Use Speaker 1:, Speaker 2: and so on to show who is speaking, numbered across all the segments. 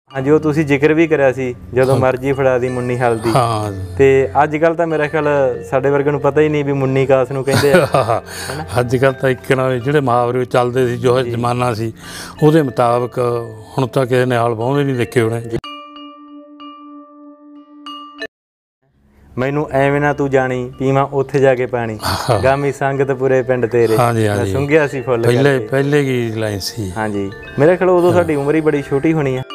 Speaker 1: हाँ जी, वो तुसी जिक्र भी करिया सी जदों मर्जी फड़ा दी मुन्नी हल्दी।
Speaker 2: हाँ
Speaker 1: ते अजकल तो मेरा ख्याल साडे वर्गे नूं पता ही नहीं भी मुन्नी कास नूं कहंदे आ।
Speaker 2: अजकल तो एक ना ਜਿਹੜੇ ਮੁਹਾਵਰੇ ਚੱਲਦੇ ਸੀ ਜੋ ਜ਼ਮਾਨਾ ਸੀ ਉਹਦੇ ਮੁਤਾਬਕ ਹੁਣ ਤਾਂ ਕਿਸੇ ਨੇ ਹਾਲ ਬਹੁੰਦੇ ਨਹੀਂ ਦੇਖੇ ਹੋਣੇ।
Speaker 1: मैनू एवें ना तू जानी पीवा उत्थे जाके पानी गामी संगत पूरे पिंड तेरे।
Speaker 2: हाँ जी हाँ जी,
Speaker 1: सुंघिया सी फुल
Speaker 2: पहले की लाइन सी।
Speaker 1: हाँ जी, मेरे ख्याल उदों साडी उम्र ही बड़ी छोटी होनी है।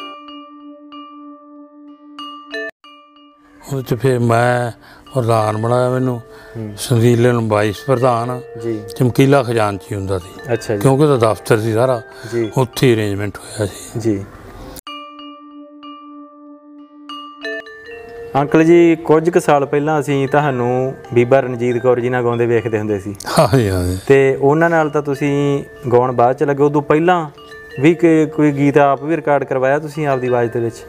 Speaker 2: फिर मैं प्रधान बनाया, मैनू संजीले नूं वाइस प्रधान
Speaker 1: जी,
Speaker 2: चमकीला खजानची हुंदा सी।
Speaker 1: अच्छा जी,
Speaker 2: क्योंकि तो दफ्तर सी सारा
Speaker 1: जी,
Speaker 2: उत्थे अरेंजमेंट होया सी
Speaker 1: जी। अंकल जी कुछ क साल पहलां असीं तुहानूं बीबा रणजीत कौर जी नाल गाउंदे वेखदे हुंदे सी।
Speaker 2: हाँ जी हाँ जी।
Speaker 1: ते उन्हां नाल तां तुसीं गाउण बाद च लगे, उदों पहलां भी कोई गीत आप भी रिकार्ड करवाया तुसीं आपदी आवाज़ दे विच?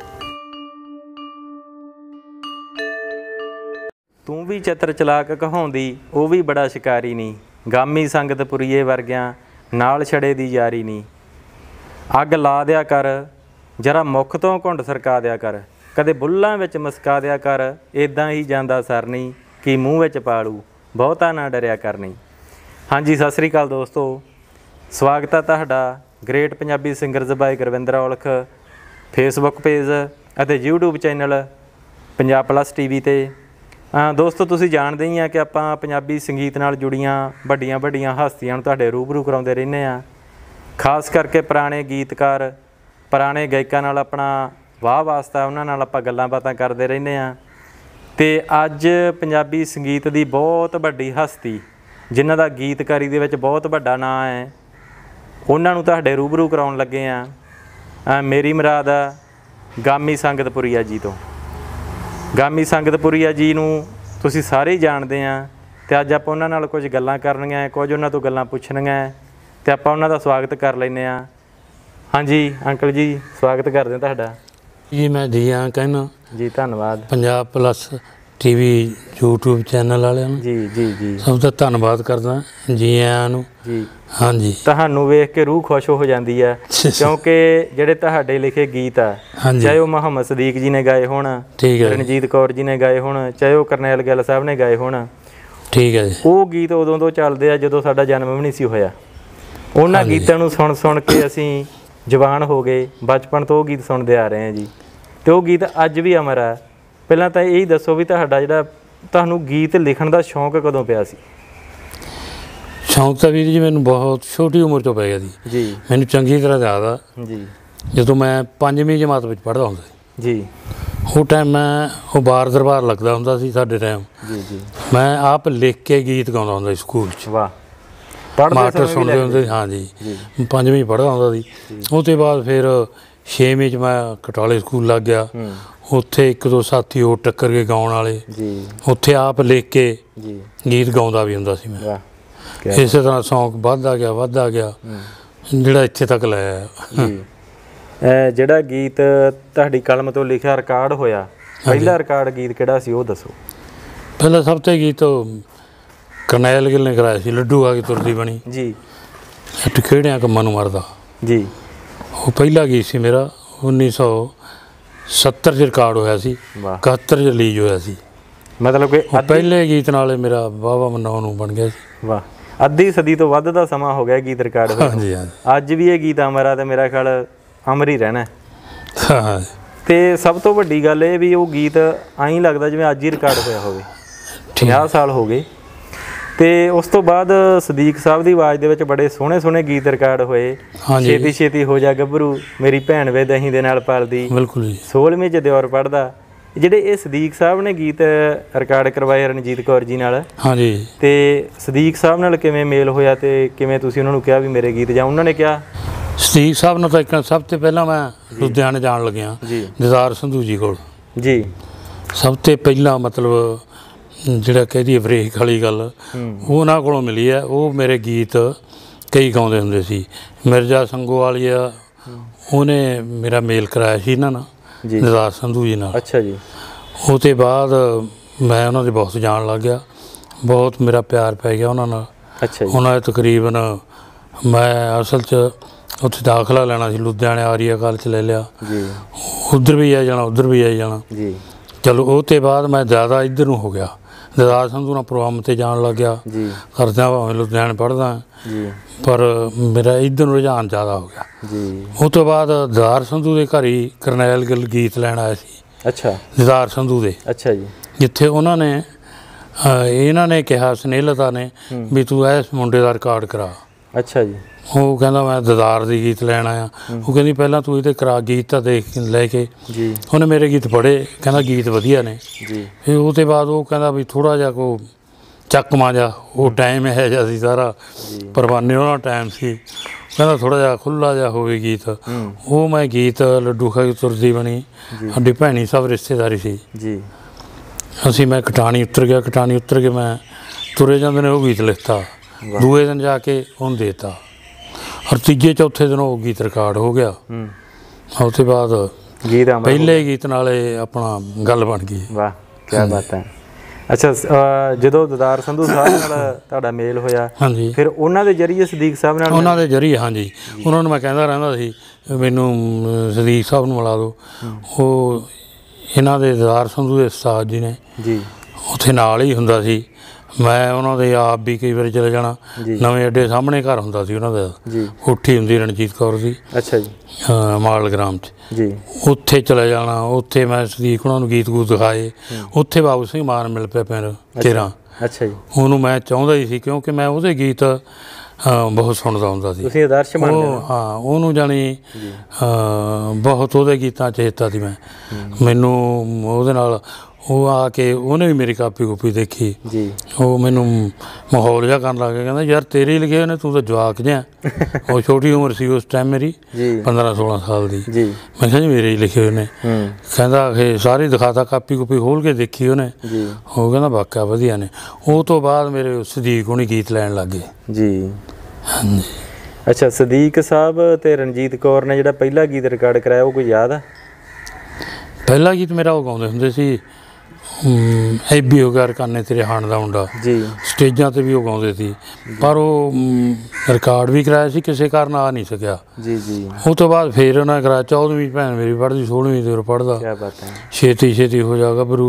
Speaker 1: तूं भी चित्र चलाक कहाउंदी ਉਹ ਵੀ बड़ा शिकारी नहीं, गामी संगत पुरीए वर्गियां नाल छड़े दी यारी नहीं, अग ला दिया कर जरा मुख तो घुंड सरका दिया कर, कदे बुल्लां विच मस्का दिया कर, इदां ही जांदा सर नहीं कि मूँह विच पालू, बहुता ना डरिया कर नहीं। हाँ जी, सत श्री अकाल दोस्तों, स्वागत है तुहाडा great Punjabi singers by Gurvinder Aulakh Facebook page ਅਤੇ YouTube channel Punjab plus TV ते। दोस्तों तुसीं जाणदे ही आ कि आपां पंजाबी संगीत नाल जुड़ियां वड्डियां वड्डियां हस्तियां नूं तुहाडे रूबरू कराउंदे रहिंदे आ, खास करके पुराने गीतकार पुराने गायकां नाल अपना वाह वास्ता उन्हां नाल आपां गल्लां बातां करदे रहिंदे आ। ते अज पंजाबी संगीत दी बहुत वड्डी हस्ती जिन्हां दा गीतकारी दे विच बहुत वड्डा नां है, उन्हां नूं तुहाडे रूबरू कराउण लगे आ। मेरी मुराद गामी संगतपुरीआ जी तो। गामी संगतपुरीआ जी नूं तुसीं सारे ही जाणदे आ ते अज आपां उन्हां नाल कुछ गल्लां करनियां, कुछ उन्हां तों गल्लां पुछणियां ते आपां उन्हां दा स्वागत कर लैंदे आ। हाँ जी अंकल जी, स्वागत करदे तुहाडा
Speaker 2: जी। मैं जी हाँ कहना
Speaker 1: जी, धन्नवाद।
Speaker 2: Punjab plus TV YouTube channel वाले
Speaker 1: जी जी जी,
Speaker 2: सब का धन्नवाद करदा जी आयां नूं
Speaker 1: जी।
Speaker 2: हाँ जी,
Speaker 1: तुहानूं वेख के रूह खुश हो जाती है क्योंकि जिहड़े तुहाडे लिखे गीत आ, चाहे वो मुहम्मद सदीक जी ने गाए होण,
Speaker 2: ठीक है,
Speaker 1: रणजीत कौर जी ने गाए होण, चाहे वो करनैल गिल साहब ने गाए होण,
Speaker 2: ठीक है जी,
Speaker 1: वो गीत उदों तो चलदे आ जदों साडा जन्म भी नहीं सी होया। उन्हां गीतां नूं सुण सुण के असीं जवान हो गए, बचपन तो गीत सुनते आ रहे हैं जी, तो वो गीत अज भी अमर है। पहलां तां यही दसो भी तुहाडा जिहड़ा तुहानूं गीत लिखण दा शौक कदों पिया सी?
Speaker 2: शौक तो वीर जी मैनूं बहुत छोटी उम्र तो पै गया जी। मैनूं चंगी तरह याद आ
Speaker 1: जी,
Speaker 2: जदों मैं 5वीं जमात विच पढ़दा हुंदा सी
Speaker 1: जी,
Speaker 2: उस टाइम मैं वो बार दरबार लगदा हुंदा सी साडे टाइम
Speaker 1: जी जी,
Speaker 2: मैं आप लिख के गीत गाउंदा हुंदा सी स्कूल च।
Speaker 1: वाह,
Speaker 2: मास्टर सुनते हुंदे। हाँ जी, 5वीं पढ़दा हुंदा सी। उस तो बाद फिर 6वीं च मैं कटाले स्कूल लग गया, उत्थे एक दो साथी होर टक्कर के गाउण वाले, उत्थे आप लिख के गीत गाउंदा भी हुंदा सी मैं। इस तरह शौक वधदा गया जिहड़ा इत्थे तक लै आया।
Speaker 1: जिहड़ा गीत तुहाडी कलम तो लिखिया रिकार्ड होया, पहला रिकार्ड गीत किहड़ा सी वो दसो?
Speaker 2: पहला सब तो गीत करनैल गिल ने कराया सी, लड्डू आ के तुरदी बनी
Speaker 1: जी,
Speaker 2: टखेड़ियां कम्मां नूं मरदा
Speaker 1: जी।
Speaker 2: वो पहला गीत सी मेरा 1970 च रिकार्ड होया सी, 71 च रिलीज होया सी। मतलब कि पहले गीत नाल मेरा वाहवा मनाउण नूं बन गया सी।
Speaker 1: वाह, अद्धी सदी तो वध दा समा हो गया गीत रिकार्ड होया।
Speaker 2: हाँ जी हाँ,
Speaker 1: अज भी ये गीत अमर आ ते मेरा ख्याल अमर ही रहना।
Speaker 2: हाँ,
Speaker 1: ते सब तो वड्डी गल ये भी वो गीत आई लगदा जिवें अज ही रिकार्ड होया होवे, 50 साल हो गए। तो उस तो बाद सदीक साहब की आवाज़ दे विच बड़े सोहणे सोहणे गीत रिकार्ड होए। छेती छेती हो जा गभरू, मेरी भैन वे दही दे नाल पलदी,
Speaker 2: बिल्कुल
Speaker 1: 16वीं च दिओर पढ़दा, जिहड़े ये सदीक साहब ने गीत रिकार्ड करवाए रणजीत कौर जी नाल।
Speaker 2: हाँ जी,
Speaker 1: ते सदीक साहब नाल किवें मेल होया ते किवें तुसीं उन्हां नूं कहा भी मेरे गीत जां उन्हां ने कहा?
Speaker 2: सदीक साहब ने तो एक सब तो पहला मैं लुधियाने जाण लग्या निसार संधू जी कोल
Speaker 1: जी। सब
Speaker 2: तो पहला मतलब जिहड़ा कह दी बरेक वाली गल उन्हां कोलों मिली है। वो मेरे गीत कई गाउंदे हुंदे सी। मिर्जा संगोवालिया उहने मेरा मेल कराया सी इन्हां नाल, निसार संधू जी नाल। अच्छा जी। उस तो बाद मैं उन्हां दे बहुत जाण लग गया, बहुत मेरा प्यार पै गया उन्हां नाल। अच्छा जी। उन्हां दे तकरीबन मैं असल च ਉੱਥੇ ਦਾਖਲਾ ਲੈਣਾ ਸੀ, ਲੁਧਿਆਣੇ ਆਰੀਆ ਕਾਲਜ ਲੈ ਲਿਆ
Speaker 1: ਜੀ।
Speaker 2: ਉੱਧਰ ਵੀ ਆਈ ਜਾਣਾ, ਉੱਧਰ ਵੀ ਆਈ ਜਾਣਾ
Speaker 1: ਜੀ।
Speaker 2: ਚਲੋ ਉਹ ਤੋਂ ਬਾਅਦ ਮੈਂ ਜ਼ਿਆਦਾ ਇੱਧਰ ਨੂੰ ਹੋ ਗਿਆ, ਦਦਾਰ ਸੰਧੂ ਨਾਲ ਪ੍ਰੋਗਰਾਮ 'ਤੇ ਜਾਣ ਲੱਗ ਗਿਆ।
Speaker 1: ਜੀ।
Speaker 2: ਕਰਦਾ ਭਾਵੇਂ ਲੁਧਿਆਣੇ ਪੜ੍ਹਦਾ
Speaker 1: ਜੀ।
Speaker 2: ਪਰ ਮੇਰਾ ਇੱਧਰ ਨੂੰ ਰੁਝਾਨ ਜ਼ਿਆਦਾ ਹੋ ਗਿਆ।
Speaker 1: ਜੀ।
Speaker 2: ਉਹ ਤੋਂ ਬਾਅਦ ਦਦਾਰ ਸੰਧੂ ਦੇ ਘਰ ਹੀ ਕਰਨੈਲ ਗਿੱਲ ਗੀਤ ਲੈਣ ਆਇਆ ਸੀ।
Speaker 1: ਅੱਛਾ।
Speaker 2: ਦਦਾਰ ਸੰਧੂ ਦੇ।
Speaker 1: ਅੱਛਾ ਜੀ।
Speaker 2: ਜਿੱਥੇ ਉਹਨਾਂ ਨੇ ਇਹਨਾਂ ਨੇ ਕਿਹਾ, ਸਨੇਹਲਤਾ ਨੇ, ਵੀ ਤੂੰ ਇਸ ਮੁੰਡੇ ਦਾ ਰਿਕਾਰਡ ਕਰਾ।
Speaker 1: ਅੱਛਾ ਜੀ।
Speaker 2: ਉਹ ਕਹਿੰਦਾ ਮੈਂ ਦਦਾਰ ਦੀ ਗੀਤ ਲੈਣ ਆਇਆ। ਉਹ ਕਹਿੰਦੀ ਪਹਿਲਾਂ ਤੂੰ ਇਹਦੇ ਕਰਾ ਗੀਤ ਤਾਂ ਦੇਖ ਲੈ ਕੇ।
Speaker 1: ਜੀ।
Speaker 2: ਉਹਨੇ ਮੇਰੇ ਗੀਤ ਪੜ੍ਹੇ, ਕਹਿੰਦਾ ਗੀਤ ਵਧੀਆ ਨੇ।
Speaker 1: ਜੀ।
Speaker 2: ਫਿਰ ਉਹ ਤੋਂ ਬਾਅਦ ਉਹ ਕਹਿੰਦਾ ਵੀ ਥੋੜ੍ਹਾ ਜਿਹਾ ਕੋ ਚੱਕਮਾ ਜਾ, ਉਹ ਟਾਈਮ ਇਹੋ ਜਿਹਾ ਸੀ ਸਾਰਾ, ਪਰਵਾਨੇ ਉਹਨਾਂ ਟਾਈਮ ਸੀ, ਕਹਿੰਦਾ ਥੋੜ੍ਹਾ ਜਿਹਾ ਖੁੱਲ੍ਹਾ ਜਿਹਾ ਹੋਵੇ ਗੀਤ। ਉਹ ਮੈਂ ਗੀਤ ਲੱਡੂ ਖਾਈ ਤੁਰਦੀ ਬਣੀ, ਸਾਡੀ ਭੈਣੀ ਸਭ ਰਿਸ਼ਤੇਦਾਰੀ ਸੀ
Speaker 1: ਜੀ।
Speaker 2: ਮੈਂ ਕਟਾਣੀ ਉਤਰ ਗਿਆ, ਕਟਾਣੀ ਉਤਰ ਕੇ ਮੈਂ ਤੁਰੇ ਜਾਂਦੇ ਨੇ ਉਹ ਗੀਤ ਲਿਖਤਾ। ਦੂਏ ਦਿਨ ਜਾ ਕੇ ਉਹਨੂੰ ਦੇਤਾ, ਔਰ ਤੀਜੇ ਚੌਥੇ ਦਿਨ ਉਹ ਗੀਤ ਰਿਕਾਰਡ ਹੋ ਗਿਆ। ਉਸ ਤੋਂ ਬਾਅਦ
Speaker 1: ਗੀਤ
Speaker 2: ਪਹਿਲੇ ਗੀਤ ਨਾਲੇ ਆਪਣਾ ਗੱਲ ਬਣ ਗਈ।
Speaker 1: ਵਾਹ, ਕੀ ਬਾਤ ਹੈ। ਅੱਛਾ, ਜਦੋਂ ਦਦਾਰ ਸੰਧੂ ਸਾਹਿਬ ਨਾਲ ਤੁਹਾਡਾ ਮੇਲ ਹੋਇਆ,
Speaker 2: ਹਾਂਜੀ,
Speaker 1: ਫਿਰ ਉਹਨਾਂ ਦੇ ਜਰੀਏ ਸਦੀਕ ਸਾਹਿਬ ਨਾਲ?
Speaker 2: ਉਹਨਾਂ ਦੇ ਜਰੀਏ, ਹਾਂਜੀ। ਉਹਨਾਂ ਨੂੰ ਮੈਂ ਕਹਿੰਦਾ ਰਹਿੰਦਾ ਸੀ ਮੈਨੂੰ ਸਦੀਕ ਸਾਹਿਬ ਨੂੰ ਮਿਲਾ ਦਿਓ। ਉਹ ਇਹਨਾਂ ਦੇ ਦਦਾਰ ਸੰਧੂ ਦੇ ਉਸਤਾਦ ਜੀ ਨੇ
Speaker 1: ਜੀ,
Speaker 2: ਉੱਥੇ ਨਾਲ ਹੀ ਹੁੰਦਾ ਸੀ। ਮੈਂ ਉਹਨਾਂ ਦੇ ਆਪ ਵੀ ਕਈ ਵਾਰੀ ਚਲੇ ਜਾਣਾ। ਨਵੇਂ ਅੱਡੇ ਸਾਹਮਣੇ ਘਰ ਹੁੰਦਾ ਸੀ ਉਹਨਾਂ ਦਾ, ਕੋਠੀ ਹੁੰਦੀ ਰਣਜੀਤ ਕੌਰ ਦੀ। ਅੱਛਾ ਜੀ। ਮਾਲਗ੍ਰਾਮ 'ਚ ਜੀ, ਉੱਥੇ ਚਲੇ ਜਾਣਾ। ਉੱਥੇ ਮੈਂ ਸਦੀਕ ਉਹਨਾਂ ਨੂੰ ਗੀਤ ਗੂਤ ਦਿਖਾਏ। ਉੱਥੇ ਬਾਬੂ ਸਿੰਘ ਮਾਨ ਮਿਲ ਪਿਆ ਪੈਰ 13। ਅੱਛਾ ਜੀ। ਉਹਨੂੰ ਮੈਂ ਚਾਹੁੰਦਾ ਹੀ ਸੀ, ਕਿਉਂਕਿ ਮੈਂ ਉਹਦੇ ਗੀਤ ਬਹੁਤ ਸੁਣਦਾ ਹੁੰਦਾ ਸੀ।
Speaker 1: ਤੁਸੀਂ ਆਦਰਸ਼ ਮੰਨਦੇ ਹੋ?
Speaker 2: ਹਾਂ, ਉਹਨੂੰ ਜਾਣੀ ਬਹੁਤ ਉਹਦੇ ਗੀਤਾਂ 'ਚ ਹਿੱਤਾ ਸੀ। ਮੈਨੂੰ ਉਹਦੇ ਨਾਲ ਉਹ ਆ ਕੇ ਉਹਨੇ ਵੀ ਮੇਰੀ ਕਾਪੀ ਕੂਪੀ ਦੇਖੀ ਜੀ। ਉਹ ਮੈਨੂੰ ਮਾਹੌਲ ਜਿਹਾ ਕਰਨ ਲੱਗ ਗਿਆ, ਕਹਿੰਦਾ ਯਾਰ ਤੇਰੇ ਹੀ ਲਿਖੇ ਨੇ, ਤੂੰ ਤਾਂ ਜਵਾਕ ਜਿਹਾ। ਉਹ ਛੋਟੀ ਉਮਰ ਸੀ ਉਸ ਟਾਈਮ ਮੇਰੀ, 15-16 ਸਾਲ ਦੀ। ਮੈਂ ਕਿਹਾ ਜੀ ਮੇਰੇ ਹੀ ਲਿਖੇ ਹੋਏ ਨੇ। ਕਹਿੰਦਾ ਕਿ ਸਾਰੇ ਦਿਖਾਤਾ, ਕਾਪੀ ਕੂਪੀ ਖੋਲ੍ਹ ਕੇ ਦੇਖੀ ਉਹਨੇ। ਉਹ ਕਹਿੰਦਾ ਵਾਕਿਆ ਵਧੀਆ ਨੇ। ਉਹ ਤੋਂ ਬਾਅਦ ਮੇਰੇ ਸਦੀਕ ਹੋਣੀ ਗੀਤ ਲੈਣ ਲੱਗ ਗਏ ਜੀ। ਹਾਂਜੀ।
Speaker 1: ਅੱਛਾ, ਸਦੀਕ ਸਾਹਿਬ ਤੇ ਰਣਜੀਤ ਕੌਰ ਨੇ ਜਿਹੜਾ ਪਹਿਲਾ ਗੀਤ ਰਿਕਾਰਡ ਕਰਾਇਆ, ਉਹ ਕੋਈ ਯਾਦ ਆ?
Speaker 2: ਪਹਿਲਾ ਗੀਤ ਮੇਰਾ ਉਹ ਗਾਉਂਦੇ ਹੁੰਦੇ ਸੀ, ਐਬੀ ਹੋ ਗਿਆ ਰਕਾਨੇ ਤੇਰੇ ਹਾਣ ਦਾ ਮੁੰਡਾ ਜੀ। ਸਟੇਜਾਂ 'ਤੇ ਵੀ ਉਹ ਗਾਉਂਦੇ ਸੀ, ਪਰ ਉਹ ਰਿਕਾਰਡ ਵੀ ਕਰਾਇਆ ਸੀ, ਕਿਸੇ ਕਾਰਨ ਆ ਨਹੀਂ ਸਕਿਆ ਜੀ। ਜੀ। ਉਹ ਤੋਂ ਬਾਅਦ ਫਿਰ ਉਹਨਾਂ ਕਰਾਇਆ। 14ਵੀਂ ਭੈਣ ਮੇਰੀ ਪੜ੍ਹਦੀ, 16ਵੀਂ ਦੇ ਪੜ੍ਹਦਾ। ਛੇਤੀ ਛੇਤੀ ਹੋ ਜਾ ਗੱਭਰੂ।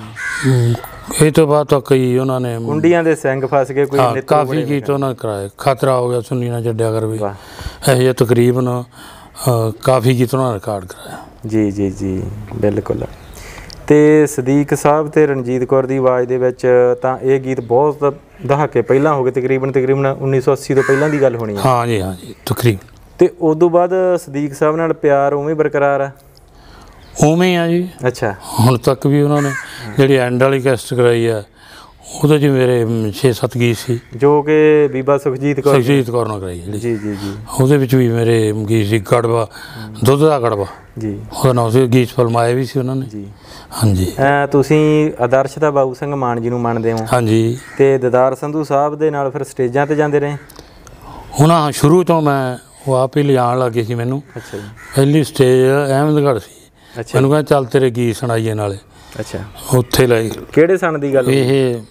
Speaker 2: ਇਹ ਤੋਂ ਬਾਅਦ ਤਾਂ ਕਈ ਉਹਨਾਂ ਨੇ
Speaker 1: ਕੁੰਡੀਆਂ ਦੇ ਸਿੰਘ ਫਸ ਗਏ, ਕੋਈ
Speaker 2: ਕਾਫੀ ਗੀਤ ਉਹਨਾਂ ਨੇ ਕਰਾਏ। ਖਤਰਾ ਹੋ ਗਿਆ, ਸੁਣੀ ਨਾ ਛੱਡਿਆ ਕਰ ਵੀ, ਇਹੋ ਜਿਹੇ ਤਕਰੀਬਨ ਕਾਫੀ ਗੀਤ ਉਹਨਾਂ ਨੇ ਰਿਕਾਰਡ ਕਰਾਇਆ ਜੀ।
Speaker 1: ਜੀ ਜੀ, ਬਿਲਕੁਲ। ਤੇ ਸਦੀਕ ਸਾਹਿਬ ਤੇ ਰਣਜੀਤ ਕੌਰ ਦੀ ਆਵਾਜ਼ ਦੇ ਵਿੱਚ ਤਾਂ ਇਹ ਗੀਤ ਬਹੁਤ ਦਹਾਕੇ ਪਹਿਲਾਂ ਹੋ ਗਏ, ਤਕਰੀਬਨ 1980 ਤੋਂ ਪਹਿਲਾਂ ਦੀ ਗੱਲ ਹੋਣੀ ਹੈ।
Speaker 2: ਹਾਂ ਜੀ, ਹਾਂ ਜੀ, ਤਕਰੀਬਨ।
Speaker 1: ਤੇ ਉਦੋਂ ਬਾਅਦ ਸਦੀਕ ਸਾਹਿਬ ਨਾਲ ਪਿਆਰ ਉਵੇਂ ਬਰਕਰਾਰ ਆ?
Speaker 2: ਉਵੇਂ ਆ ਜੀ।
Speaker 1: ਅੱਛਾ।
Speaker 2: ਹੁਣ ਤੱਕ ਵੀ ਉਹਨਾਂ ਨੇ ਜਿਹੜੀ ਐਂਡ ਵਾਲੀ ਕੈਸਟ ਕਰਾਈ ਆ, ਉਹਦੇ 'ਚ ਮੇਰੇ 6-7 ਗੀਤ ਸੀ, ਜੋ ਕਿ ਬੀਬਾ ਸੁਖਜੀਤ ਕੌਰ ਨਾਲ ਕਰਾਈ ਜਿਹੜੀ। ਜੀ ਜੀ ਜੀ। ਉਹਦੇ ਵਿੱਚ ਵੀ ਮੇਰੇ ਗੀਤ ਸੀ, ਗੜਵਾ, ਦੁੱਧ ਦਾ ਗੜਵਾ ਜੀ, ਉਹਦਾ ਨਾਮ ਸੀ। ਗੀਤ ਫਿਲਮਾਏ ਵੀ ਸੀ ਉਹਨਾਂ ਨੇ ਜੀ। ਹਾਂਜੀ।
Speaker 1: ਤੁਸੀਂ ਆਦਰਸ਼ ਦਾ ਬਾਬੂ ਸਿੰਘ ਮਾਨ ਜੀ ਨੂੰ ਮੰਨਦੇ ਹੋ?
Speaker 2: ਹਾਂਜੀ।
Speaker 1: ਤੇ ਦਦਾਰ ਸੰਧੂ ਸਾਹਿਬ ਦੇ ਨਾਲ ਫਿਰ ਸਟੇਜਾਂ 'ਤੇ ਜਾਂਦੇ ਰਹੇ?
Speaker 2: ਉਹਨਾਂ ਸ਼ੁਰੂ ਤੋਂ ਮੈਂ ਉਹ ਆਪ ਹੀ ਲਿਜਾਣ ਲੱਗੇ ਸੀ ਮੈਨੂੰ। ਅੱਛਾ ਜੀ। ਪਹਿਲੀ ਸਟੇਜ ਅਹਿਮਦਗੜ੍ਹ ਸੀ। ਅੱਛਾ। ਮੈਨੂੰ ਕਹਿੰਦਾ ਚੱਲ ਤੇਰੇ ਗੀਤ ਸੁਣਾਈਏ ਨਾਲੇ। ਅੱਛਾ। ਉੱਥੇ ਲਈ ਕਿਹੜੇ ਸਨ ਦੀ ਗੱਲ? ਇਹ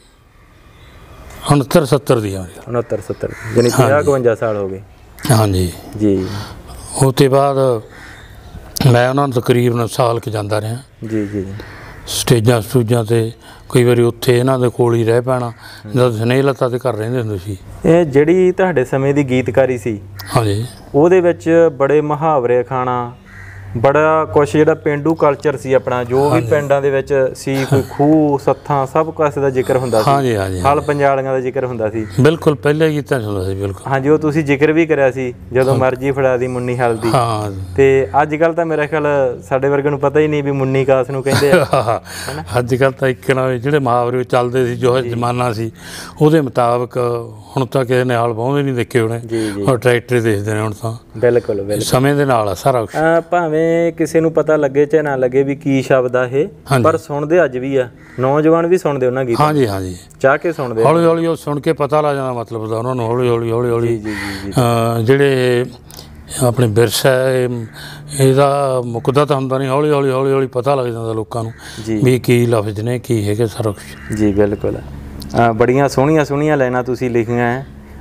Speaker 2: 69-70 ਦੀ ਆ।
Speaker 1: 69-70 ਯਾਨੀ 50-52 ਸਾਲ ਹੋ ਗਏ।
Speaker 2: ਹਾਂਜੀ
Speaker 1: ਜੀ।
Speaker 2: ਉਹ ਤੋਂ ਬਾਅਦ ਮੈਂ ਉਹਨਾਂ ਨੂੰ ਤਕਰੀਬਨ ਸਾਲ ਕੁ ਜਾਂਦਾ ਰਿਹਾ ਜੀ। ਜੀ। ਸਟੇਜਾਂ ਸਟੂਜਾਂ 'ਤੇ ਕਈ ਵਾਰੀ ਉੱਥੇ ਇਹਨਾਂ ਦੇ ਕੋਲ ਹੀ ਰਹਿ ਪੈਣਾ, ਜਦ ਸਨੇਹਲਤਾ ਦੇ ਘਰ ਰਹਿੰਦੇ ਹੁੰਦੇ ਸੀ।
Speaker 1: ਇਹ ਜਿਹੜੀ ਤੁਹਾਡੇ ਸਮੇਂ ਦੀ ਗੀਤਕਾਰੀ ਸੀ, ਹਾਂਜੀ, ਉਹਦੇ ਵਿੱਚ ਬੜੇ ਮੁਹਾਵਰੇ ਖਾਣਾ, ਬੜਾ ਕੁਛ ਜਿਹੜਾ ਪੇਂਡੂ ਕਲਚਰ ਸੀ ਆਪਣਾ, ਜੋ ਵੀ ਪਿੰਡਾਂ ਦੇ ਵਿੱਚ ਸੀ, ਕੋਈ ਖੂਹ ਸੱਥਾਂ ਸਭ ਕੁਛ ਦਾ ਜ਼ਿਕਰ ਹੁੰਦਾ ਸੀ।
Speaker 2: ਹਾਂਜੀ ਹਾਂਜੀ।
Speaker 1: ਹਲ ਪੰਜਾਲੀਆਂ ਦਾ ਜ਼ਿਕਰ ਹੁੰਦਾ ਸੀ।
Speaker 2: ਬਿਲਕੁਲ ਪਹਿਲੇ ਗੀਤਾਂ 'ਚ ਹੁੰਦਾ ਸੀ। ਬਿਲਕੁਲ।
Speaker 1: ਹਾਂਜੀ, ਉਹ ਤੁਸੀਂ ਜ਼ਿਕਰ ਵੀ ਕਰਿਆ ਸੀ, ਜਦੋਂ ਮਰਜ਼ੀ ਫੜਾ ਦੀ ਮੁੰਨੀ ਹਲਦੀ। ਹਾਂ। ਤੇ ਅੱਜ ਕੱਲ੍ਹ ਤਾਂ ਮੇਰਾ ਖਿਆਲ ਸਾਡੇ ਵਰਗੇ ਨੂੰ ਪਤਾ ਹੀ ਨਹੀਂ ਵੀ ਮੁੰਨੀ ਕਾਸ ਨੂੰ ਕਹਿੰਦੇ ਆ।
Speaker 2: ਅੱਜ ਕੱਲ੍ਹ ਤਾਂ ਇੱਕ ਨਾ ਜਿਹੜੇ ਮੁਹਾਵਰੇ ਚੱਲਦੇ ਸੀ, ਜੋ ਜ਼ਮਾਨਾ ਸੀ ਉਹਦੇ ਮੁਤਾਬਕ ਹੁਣ ਤਾਂ ਕਿਸੇ ਨੇ ਹਾਲ ਬਹੁੰਦੇ ਨਹੀਂ ਦੇਖੇ ਹੋਣੇ, ਔਰ ਟਰੈਕਟਰ ਦੇਖਦੇ ਨੇ ਹੁਣ ਤਾਂ।
Speaker 1: ਬਿਲਕੁਲ ਬਿਲਕੁਲ।
Speaker 2: ਸਮੇਂ ਦੇ ਨਾਲ ਆ ਸਾਰਾ ਕੁਛ।
Speaker 1: ਭਾਵੇਂ ਕਿਸੇ ਨੂੰ ਪਤਾ ਲੱਗੇ ਚਾਹੇ ਨਾ ਲੱਗੇ ਵੀ ਕੀ ਸ਼ਬਦ ਆ ਇਹ, ਪਰ ਸੁਣਦੇ ਅੱਜ ਵੀ ਆ, ਨੌਜਵਾਨ ਵੀ ਸੁਣਦੇ ਉਹਨਾਂ ਗੀਤਾਂ।
Speaker 2: ਹਾਂਜੀ ਹਾਂਜੀ, ਚਾਹ ਕੇ ਸੁਣਦੇ, ਹੌਲੀ ਹੌਲੀ ਉਹ ਸੁਣ ਕੇ ਪਤਾ ਲੱਗ ਜਾਂਦਾ ਮਤਲਬ ਦਾ ਉਹਨਾਂ ਨੂੰ। ਹੌਲੀ ਹੌਲੀ ਹੌਲੀ ਹੌਲੀ ਜਿਹੜੇ ਆਪਣੇ ਵਿਰਸਾ ਇਹਦਾ ਮੁੱਕਦਾ ਤਾਂ ਹੁੰਦਾ ਨਹੀਂ, ਹੌਲੀ ਹੌਲੀ ਹੌਲੀ ਹੌਲੀ ਪਤਾ ਲੱਗ ਜਾਂਦਾ ਲੋਕਾਂ ਨੂੰ ਵੀ ਕੀ ਲਫ਼ਜ਼ ਨੇ, ਕੀ ਹੈਗੇ ਸਾਰਾ ਕੁਛ ਜੀ। ਬਿਲਕੁਲ। ਬੜੀਆਂ ਸੋਹਣੀਆਂ ਸੋਹਣੀਆਂ ਲਾਈਨਾਂ ਤੁਸੀਂ ਲਿਖੀਆਂ ਹੈ।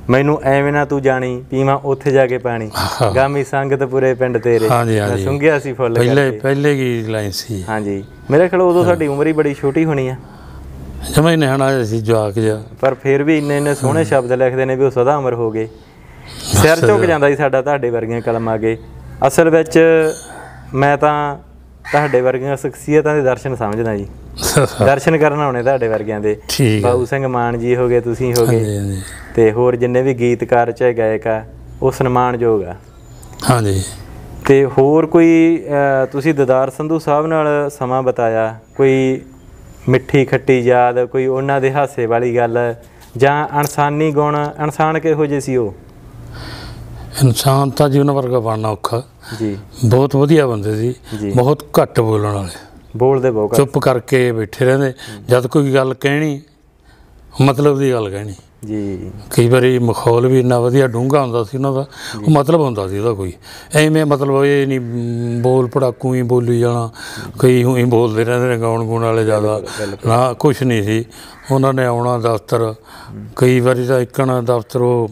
Speaker 1: ਮੈਨੂੰ ਐਵੇਂ ਨਾ ਤੂੰ ਜਾਣੀ ਪੀਵਾਂ ਉੱਥੇ ਜਾ ਕੇ ਪਾਣੀ, ਗਾਮੀ ਸੰਗਤ ਪੂਰੇ ਪਿੰਡ ਤੇਰੇ, ਮੈਂ ਸੁੰਘਿਆ ਸੀ ਫੁੱਲ
Speaker 2: ਪਹਿਲੇ ਕੀ ਲਾਈਨ ਸੀ।
Speaker 1: ਹਾਂਜੀ, ਮੇਰੇ ਖਿਆਲ ਉਦੋਂ ਸਾਡੀ ਉਮਰ ਹੀ ਬੜੀ ਛੋਟੀ ਹੋਣੀ ਆ,
Speaker 2: ਜਮਾਂ ਹੀ ਨਿਆਣਾ ਸੀ ਜਵਾਕ ਜਿਹਾ,
Speaker 1: ਪਰ ਫਿਰ ਵੀ ਇੰਨੇ ਸੋਹਣੇ ਸ਼ਬਦ ਲਿਖਦੇ ਨੇ ਵੀ ਉਹ ਸਦਾ ਉਮਰ ਹੋ ਗਏ। ਸਿਰ ਝੁਕ ਜਾਂਦਾ ਸੀ ਸਾਡਾ ਤੁਹਾਡੇ ਵਰਗੀਆਂ ਕਲਮਾਂ ਅੱਗੇ। ਅਸਲ ਵਿੱਚ ਮੈਂ ਤਾਂ ਤੁਹਾਡੇ ਵਰਗੀਆਂ ਸ਼ਖਸੀਅਤਾਂ ਦੇ ਦਰਸ਼ਨ ਸਮਝਦਾ ਜੀ, ਦਰਸ਼ਨ ਕਰਨ ਆਉਣੇ ਤੁਹਾਡੇ ਵਰਗਿਆਂ ਦੇ। ਬਾਊ ਸਿੰਘ ਮਾਨ ਜੀ ਹੋ ਗਏ, ਤੁਸੀਂ ਹੋ ਗਏ, ਤੇ ਹੋਰ ਜਿੰਨੇ ਵੀ ਗੀਤਕਾਰ ਚਾਹੇ ਗਾਇਕ ਆ ਉਹ ਸਨਮਾਨਯੋਗ ਆ।
Speaker 2: ਹਾਂਜੀ।
Speaker 1: ਤੇ ਹੋਰ ਕੋਈ ਤੁਸੀਂ ਦਦਾਰ ਸੰਧੂ ਸਾਹਿਬ ਨਾਲ ਸਮਾਂ ਬਿਤਾਇਆ, ਕੋਈ ਮਿੱਠੀ ਖੱਟੀ ਯਾਦ, ਕੋਈ ਉਹਨਾਂ ਦੇ ਹਾਸੇ ਵਾਲੀ ਗੱਲ, ਜਾਂ ਇਨਸਾਨੀ ਗੁਣ, ਇਨਸਾਨ ਕਿਹੋ ਜਿਹੇ ਸੀ ਉਹ?
Speaker 2: ਇਨਸਾਨ ਤਾਂ ਜੀ ਉਹਨਾਂ ਵਰਗਾ ਬਣਨਾ ਔਖਾ
Speaker 1: ਜੀ,
Speaker 2: ਬਹੁਤ ਵਧੀਆ ਬੰਦੇ ਸੀ, ਬਹੁਤ ਘੱਟ ਬੋਲਣ ਵਾਲੇ,
Speaker 1: ਬੋਲਦੇ ਬਹੁਤ,
Speaker 2: ਚੁੱਪ ਕਰਕੇ ਬੈਠੇ ਰਹਿੰਦੇ, ਜਦ ਕੋਈ ਗੱਲ ਕਹਿਣੀ ਮਤਲਬ ਦੀ ਗੱਲ ਕਹਿਣੀ
Speaker 1: ਜੀ।
Speaker 2: ਕਈ ਵਾਰੀ ਮਾਹੌਲ ਵੀ ਇੰਨਾ ਵਧੀਆ ਡੂੰਘਾ ਹੁੰਦਾ ਸੀ ਉਹਨਾਂ ਦਾ, ਉਹ ਮਤਲਬ ਹੁੰਦਾ ਸੀ ਉਹਦਾ ਕੋਈ, ਐਵੇਂ ਮਤਲਬ ਇਹ ਨਹੀਂ ਬੋਲ ਪੜਾਕੂ ਹੀ ਬੋਲੀ ਜਾਣਾ, ਕਈ ਹੀ ਬੋਲਦੇ ਰਹਿੰਦੇ ਨੇ ਗਾਉਣ ਗੁਣ ਵਾਲੇ ਜ਼ਿਆਦਾ, ਨਾ ਕੁਛ ਨਹੀਂ ਸੀ। ਉਹਨਾਂ ਨੇ ਆਉਣਾ ਦਫ਼ਤਰ, ਕਈ ਵਾਰੀ ਤਾਂ ਇੱਕਣ ਦਫ਼ਤਰ ਉਹ